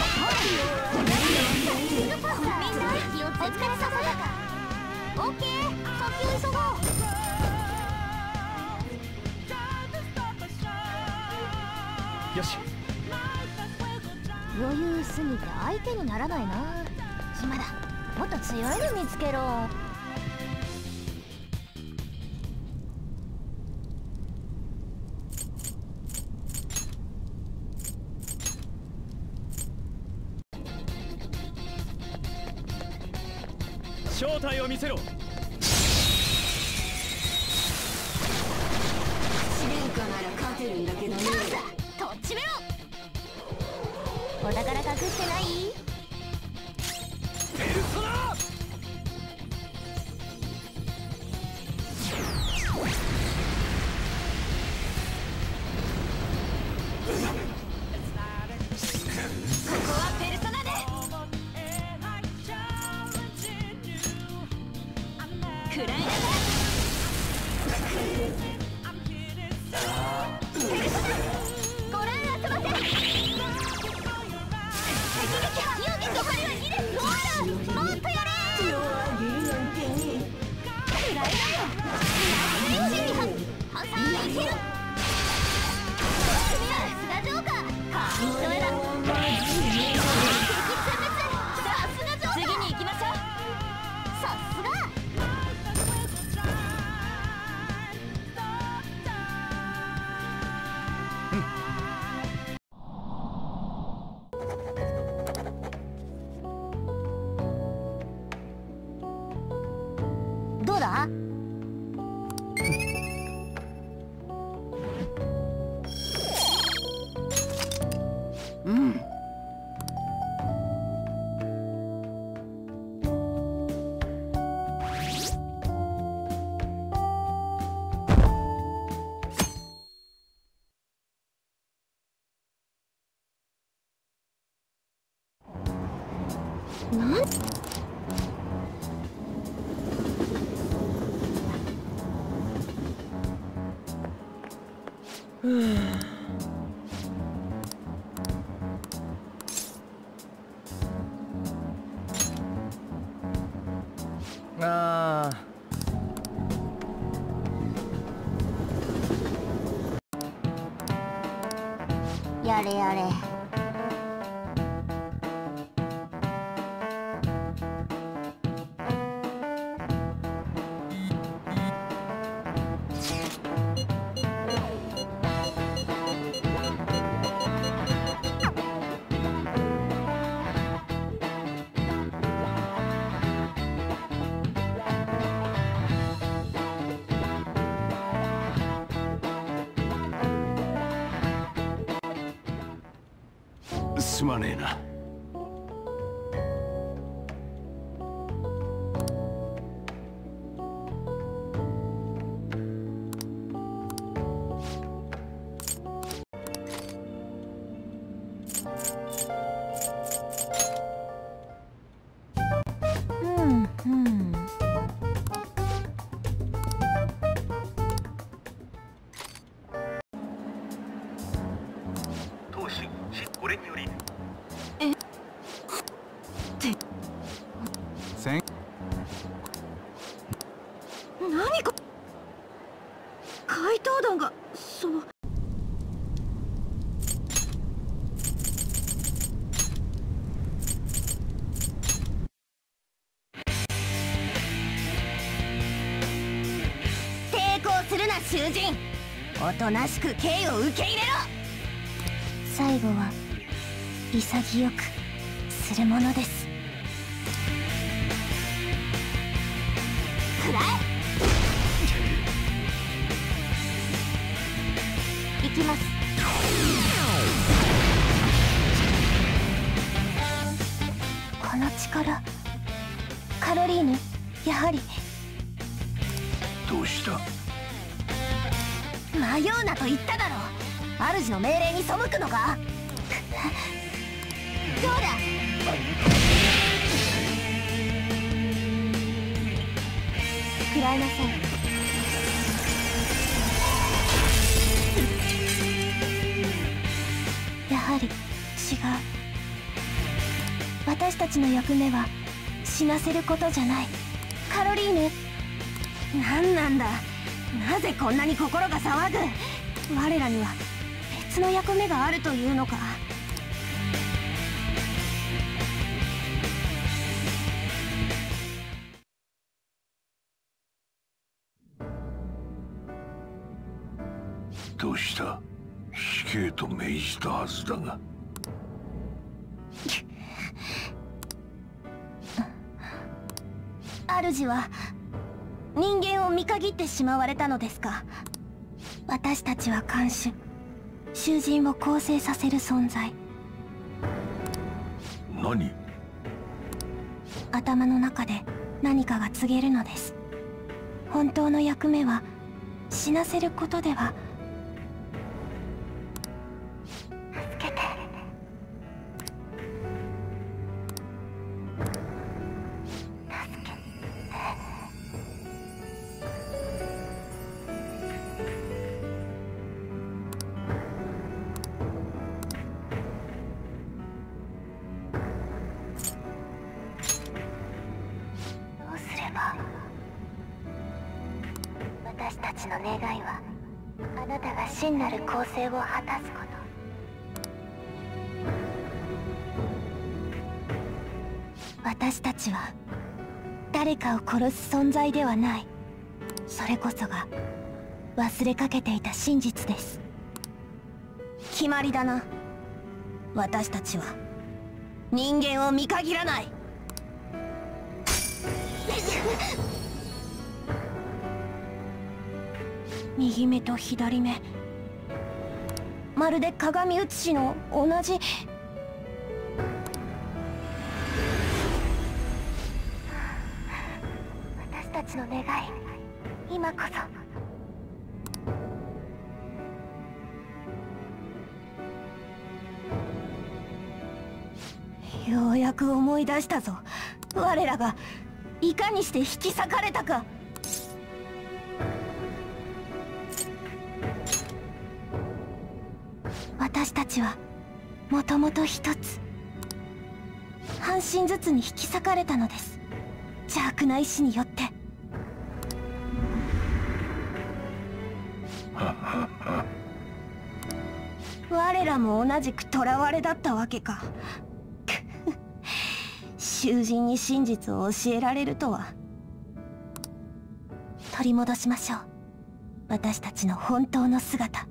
Speaker 3: みんなお疲れ様だ。オッケー、先を急ごう。
Speaker 4: よし。
Speaker 3: 余裕すぎて相手にならないな。暇だ。もっと強いの見つけろ。
Speaker 4: 正体を見せろ。
Speaker 3: 試練下なら勝てるんだけどね。とっちめろ。お宝隠してない？
Speaker 4: ペルソナ。
Speaker 3: ここはペルソナで。食らいなさい。ペルソナ。ご覧あそばせ。もっとやれ。反射いける。さすがジョーカー。紙一重だ。さすがジョーカー。次に行きましょう。さすが。どうだ？うん。なん？
Speaker 12: ああ。
Speaker 3: やれやれ。
Speaker 5: すまねえな。
Speaker 18: うんうん
Speaker 20: 当主、これにより
Speaker 18: えって
Speaker 12: せん
Speaker 18: 何か怪盗団がそう
Speaker 3: 抵抗するな囚人、おとなしく刑を受け入れろ。
Speaker 18: 最後は潔くするものです。
Speaker 3: くらえ。行きます。
Speaker 18: この力、カロリーヌ、やはり。
Speaker 5: どうした？
Speaker 3: 迷うなと言っただろう。主の命令に背くのか。どうだ。
Speaker 18: 食らいなさい。やはり違う。私たちの役目は死なせることじゃない。カロリーヌ、
Speaker 3: 何なんだ。なぜこんなに心が騒ぐ。我らには別の役目があるというのか。
Speaker 5: どうした？死刑と命じたはずだが。
Speaker 3: 主は人間を見限ってしまわれたのですか。
Speaker 18: 私たちは看守、囚人を更生させる存在。
Speaker 5: 何？
Speaker 18: 頭の中で何かが告げるのです。本当の役目は死なせることでは。助けて。私たちの願いは、あなたが真なる公正を果たすこと。私たちは誰かを殺す存在ではない。それこそが忘れかけていた真実です。
Speaker 3: 決まりだな。私たちは人間を見限らない。
Speaker 18: 右目と左目、まるで鏡写しの同じ。私たちの願い、今こ
Speaker 3: そ。ようやく思い出したぞ。我らがいかにして引き裂かれたか。
Speaker 18: 私たちはもともと一つ、半身ずつに引き裂かれたのです。邪悪な意志によって。
Speaker 3: 我らも同じく囚われだったわけか。囚人に真実を教えられるとは。
Speaker 18: 取り戻しましょう、私たちの本当の姿。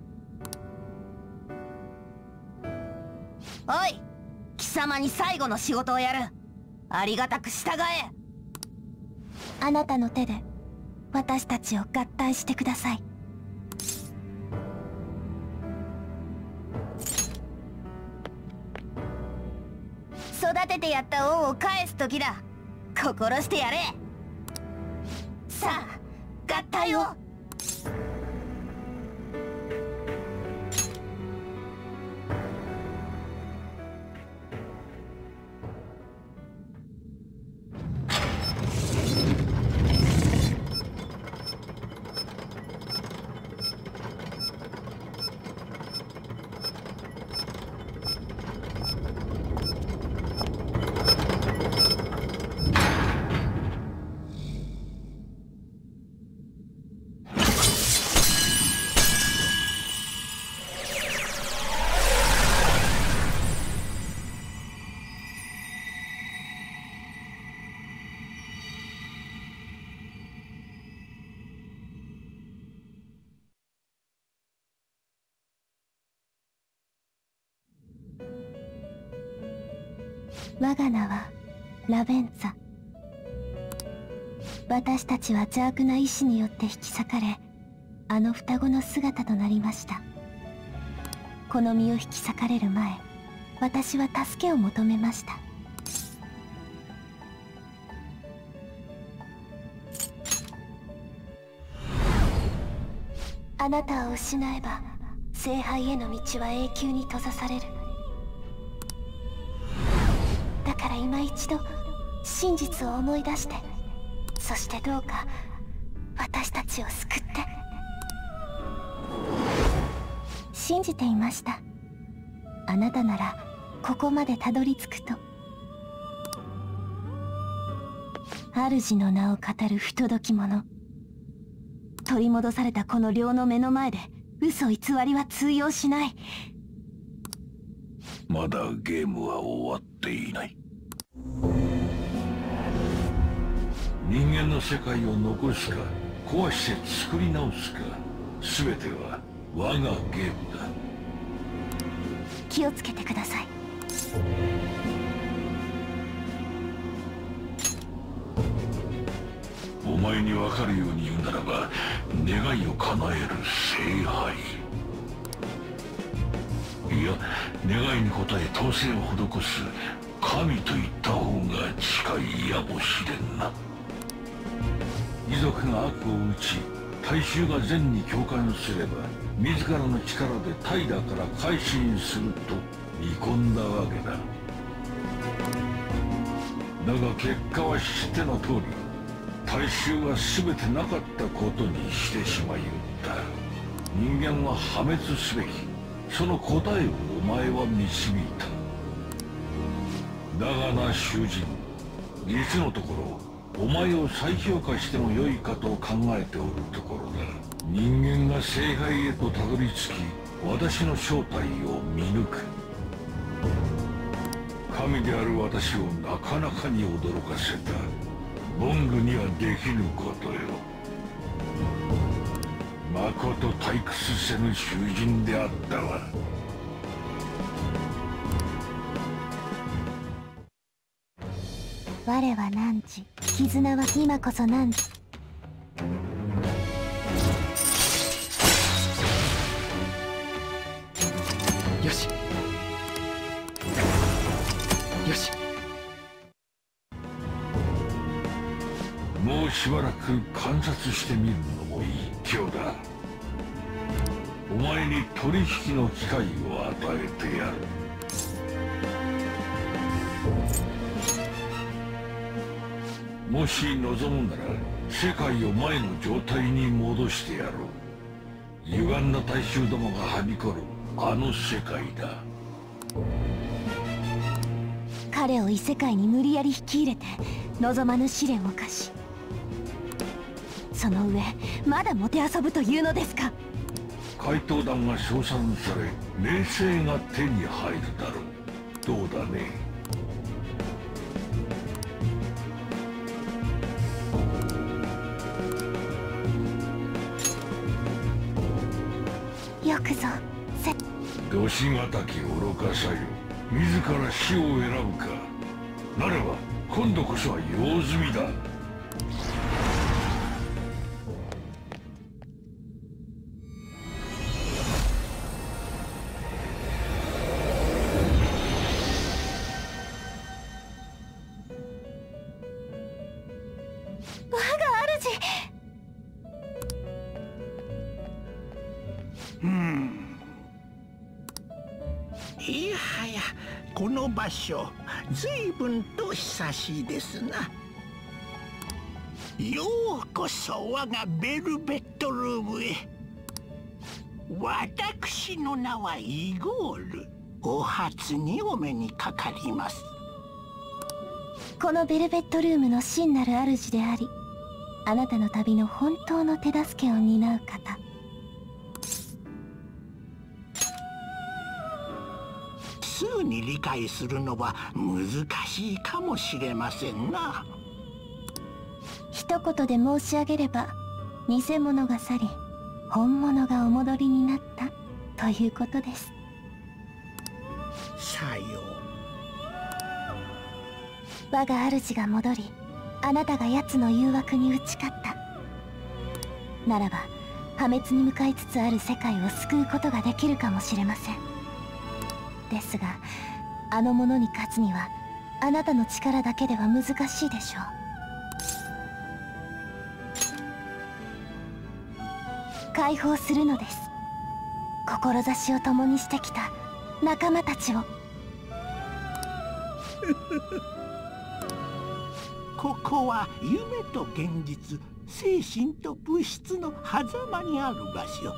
Speaker 3: おい、貴様に最後の仕事をやる。ありがたく従え。
Speaker 18: あなたの手で私たちを合体してください。 育ててやった恩を返す時だ。心してやれ。さあ合体を。我が名はラベンツァ。私たちは邪悪な意志によって引き裂かれ、あの双子の姿となりました。この身を引き裂かれる前、私は助けを求めました。あなたを失えば聖杯への道は永久に閉ざされる。だから今一度真実を思い出して、そしてどうか私たちを救って。信じていました。あなたならここまでたどり着くと。主の名を語る不届き者。取り戻されたこの寮の目の前で嘘偽りは通用しない。
Speaker 5: まだゲームは終わっていない。人間の世界を残すか壊して作り直すか、全ては我がゲームだ。
Speaker 18: 気をつけてください。
Speaker 5: お前に分かるように言うならば、願いを叶える聖杯。いや、願いに応え統制を施す神と言った方が近いやもしれんな。遺族が悪を打ち、大衆が善に共感すれば、自らの力で平から改心すると見込んだわけだ。だが結果は知っての通り、大衆は全てなかったことにしてしまいよった。人間は破滅すべき、その答えをお前は導いた。だがな囚人、実のところお前を再評価してもよいかと考えておるところだ。人間が聖杯へとたどり着き、私の正体を見抜く。神である私をなかなかに驚かせた。ボングにはできぬことよ。まこと退屈せぬ囚人であったわ。
Speaker 18: 我は汝、絆は今こそ汝。
Speaker 6: よしよし。
Speaker 5: もうしばらく観察してみるのも一興だ。お前に取引の機会を与えてやる。もし望むなら世界を前の状態に戻してやろう。歪んだ大衆どもがはびこるあの世界だ。
Speaker 18: 彼を異世界に無理やり引き入れて望まぬ試練を課し、その上まだもてあそぶというのですか。
Speaker 5: 怪盗団が称賛され名声が手に入るだろう。どうだね。
Speaker 18: よくぞせ
Speaker 5: どしがたき愚かさよ。自ら死を選ぶか。なれば今度こそは用済みだ。
Speaker 18: 我が主。
Speaker 21: うん。いやはや、この場所随分と久しいですな。ようこそ我がベルベットルームへ。私の名はイゴール。お初にお目にかかります。
Speaker 18: このベルベットルームの真なる主であり、あなたの旅の本当の手助けを担う方。
Speaker 21: すぐに理解するのは難しいかもしれませんな。
Speaker 18: 一言で申し上げれば、偽物が去り本物がお戻りになったということです。
Speaker 21: さよう。
Speaker 18: 我が主が戻り、あなたが奴の誘惑に打ち勝った。ならば破滅に向かいつつある世界を救うことができるかもしれません。ですが、あの者に勝つにはあなたの力だけでは難しいでしょう。解放するのです。志を共にしてきた仲間たちを。
Speaker 21: ここは夢と現実、精神と物質の狭間にある場所。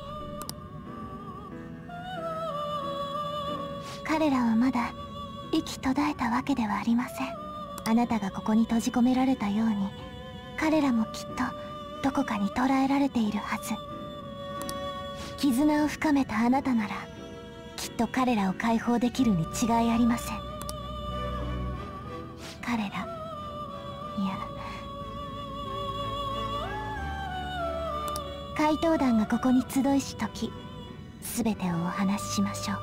Speaker 18: 彼らはまだ息途絶えたわけではありません。あなたがここに閉じ込められたように、彼らもきっとどこかに捕らえられているはず。絆を深めたあなたならきっと彼らを解放できるに違いありません。彼ら、いや怪盗団がここに集いしとき、全てをお話ししましょう。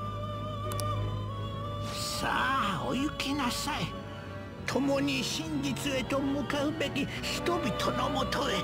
Speaker 21: さあお行きなさい。共に真実へと向かうべき人々のもとへ。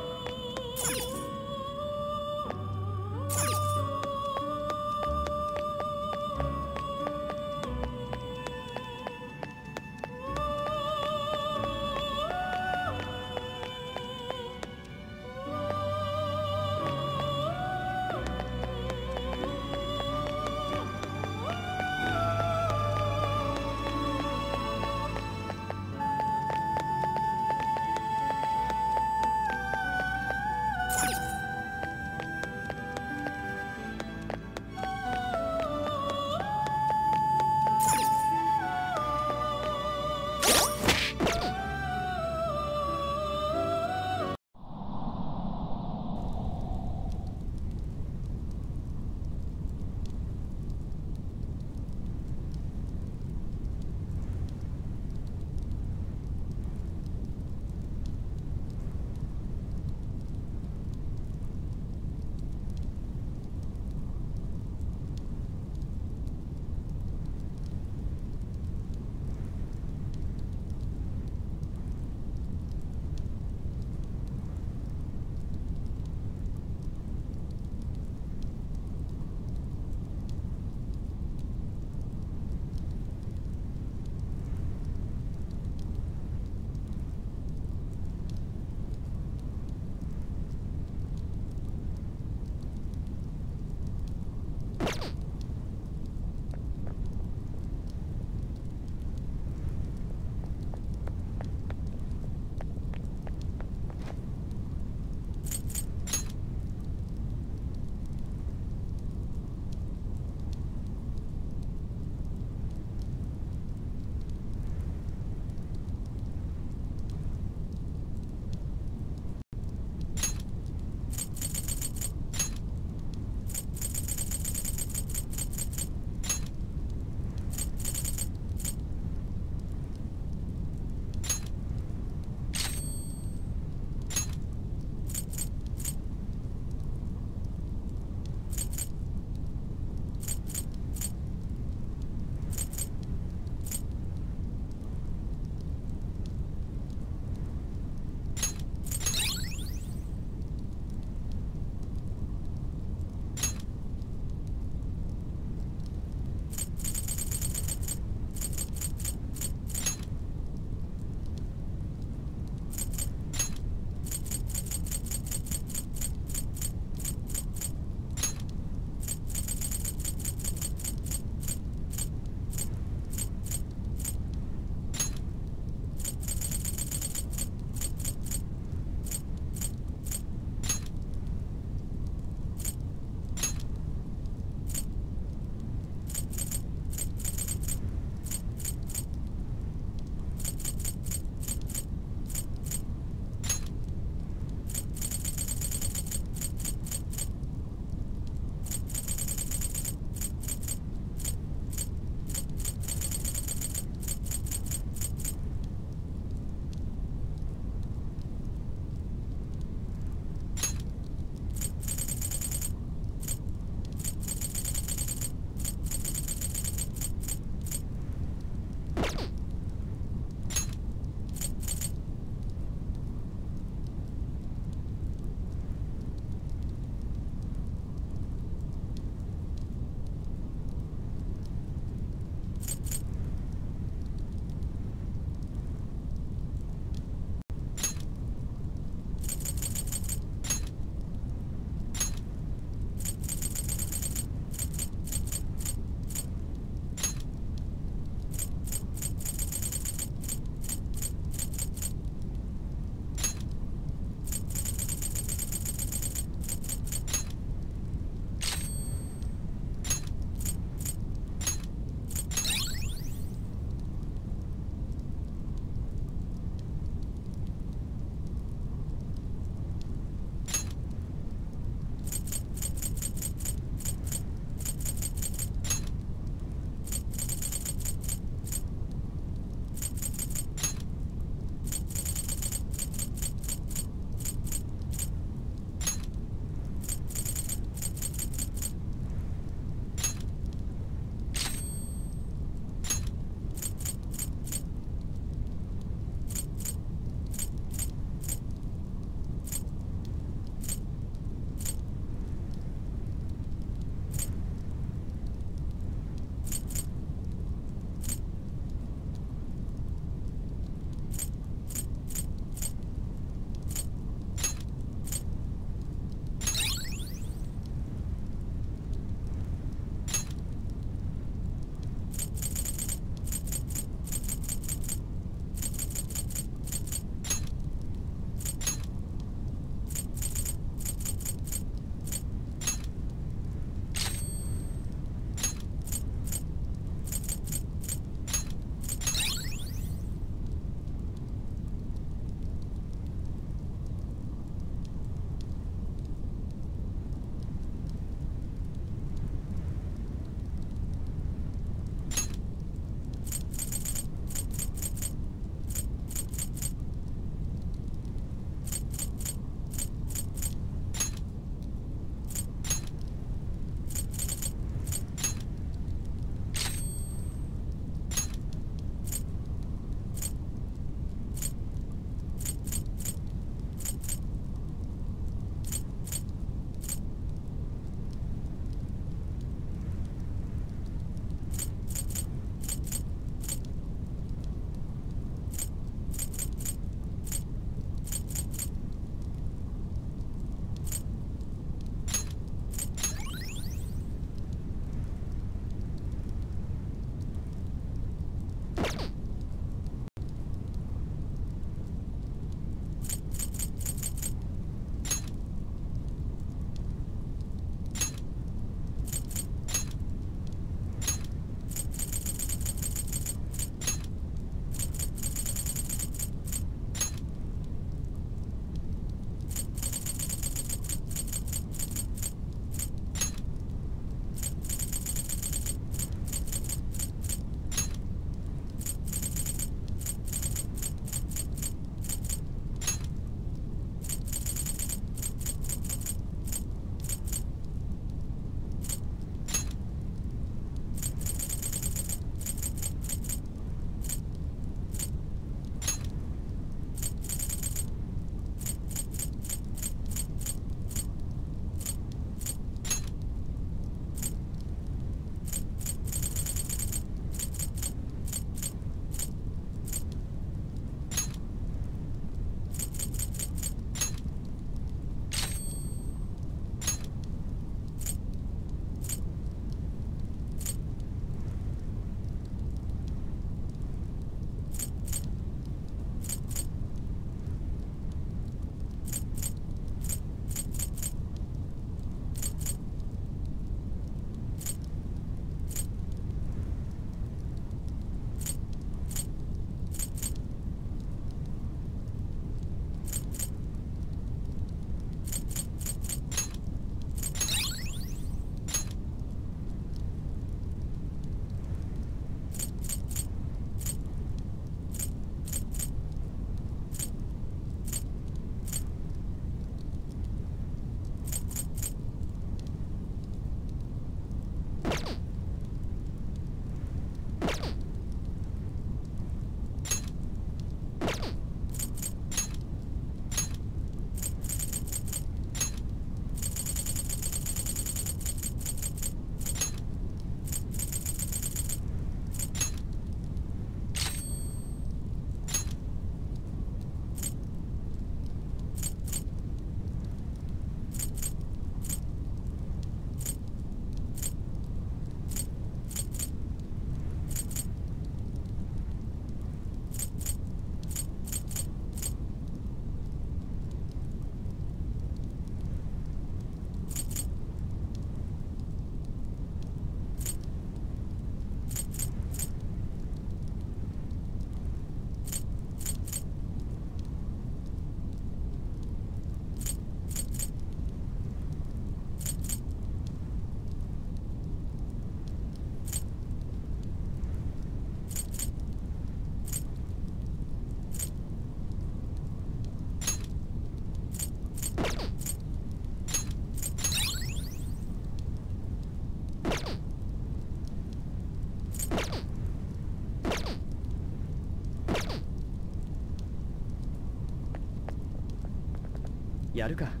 Speaker 12: やるか。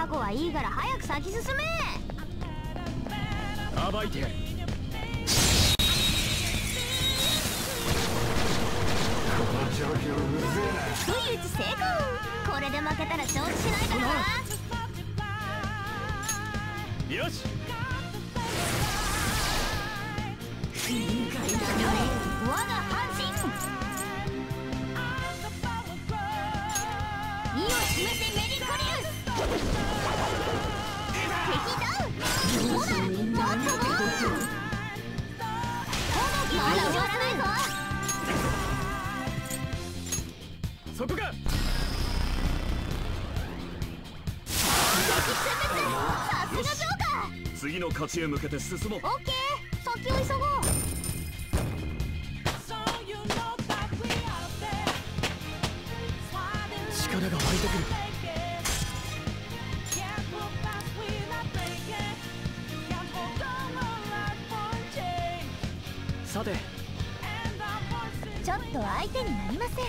Speaker 3: 過去はいいから早く先進め。
Speaker 6: 暴いてやる。
Speaker 3: 不意打ち成功。これで負けたら承知しないからな。
Speaker 6: よし。
Speaker 3: 我が半身。意を示せメリコリウス。敵ダウン。ほら、もっともっと。まだ終わらないぞ。
Speaker 6: そこか。
Speaker 3: さすがジョーカー。
Speaker 6: 次の勝ちへ向けて進もう。
Speaker 3: オッケー、先を急ごう。
Speaker 6: 力が湧いてくる。さて、
Speaker 3: ちょっと相手になりません。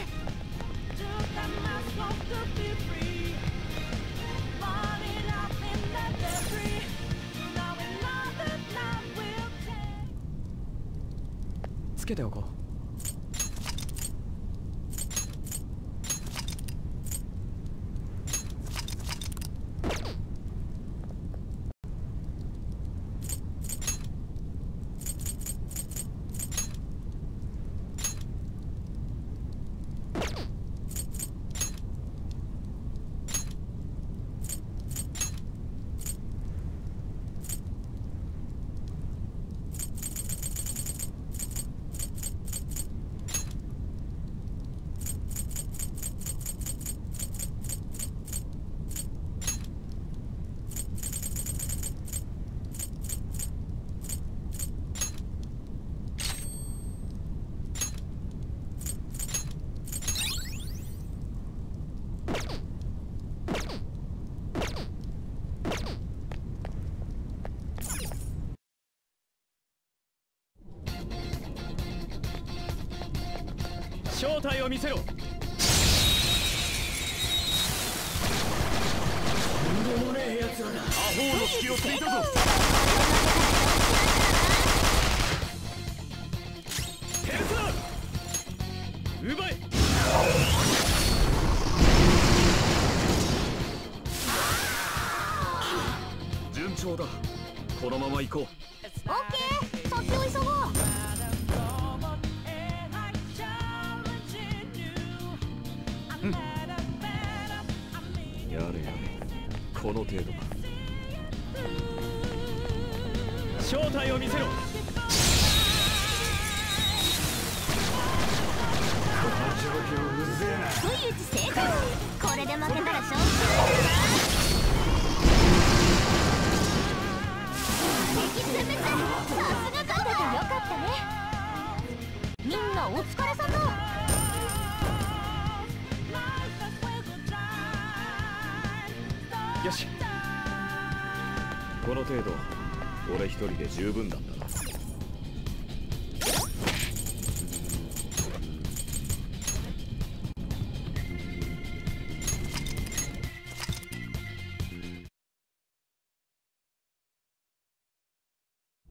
Speaker 6: つけておこう。正体を見せろ。とんで
Speaker 19: もねえやつらだ。
Speaker 6: アホの隙をついたぞ。天才奪え。順調だ。このまま行こう。
Speaker 3: オッケー、先を急ごう。
Speaker 6: やれやれ、この程度だ。正体を見せろ。
Speaker 3: 不意打ち成功。これで負けたら承知しないからな。敵殲滅。さすが勝ててよかったね。みんなお疲れさんだ。
Speaker 6: よし、この程度俺一人で十分なんだな。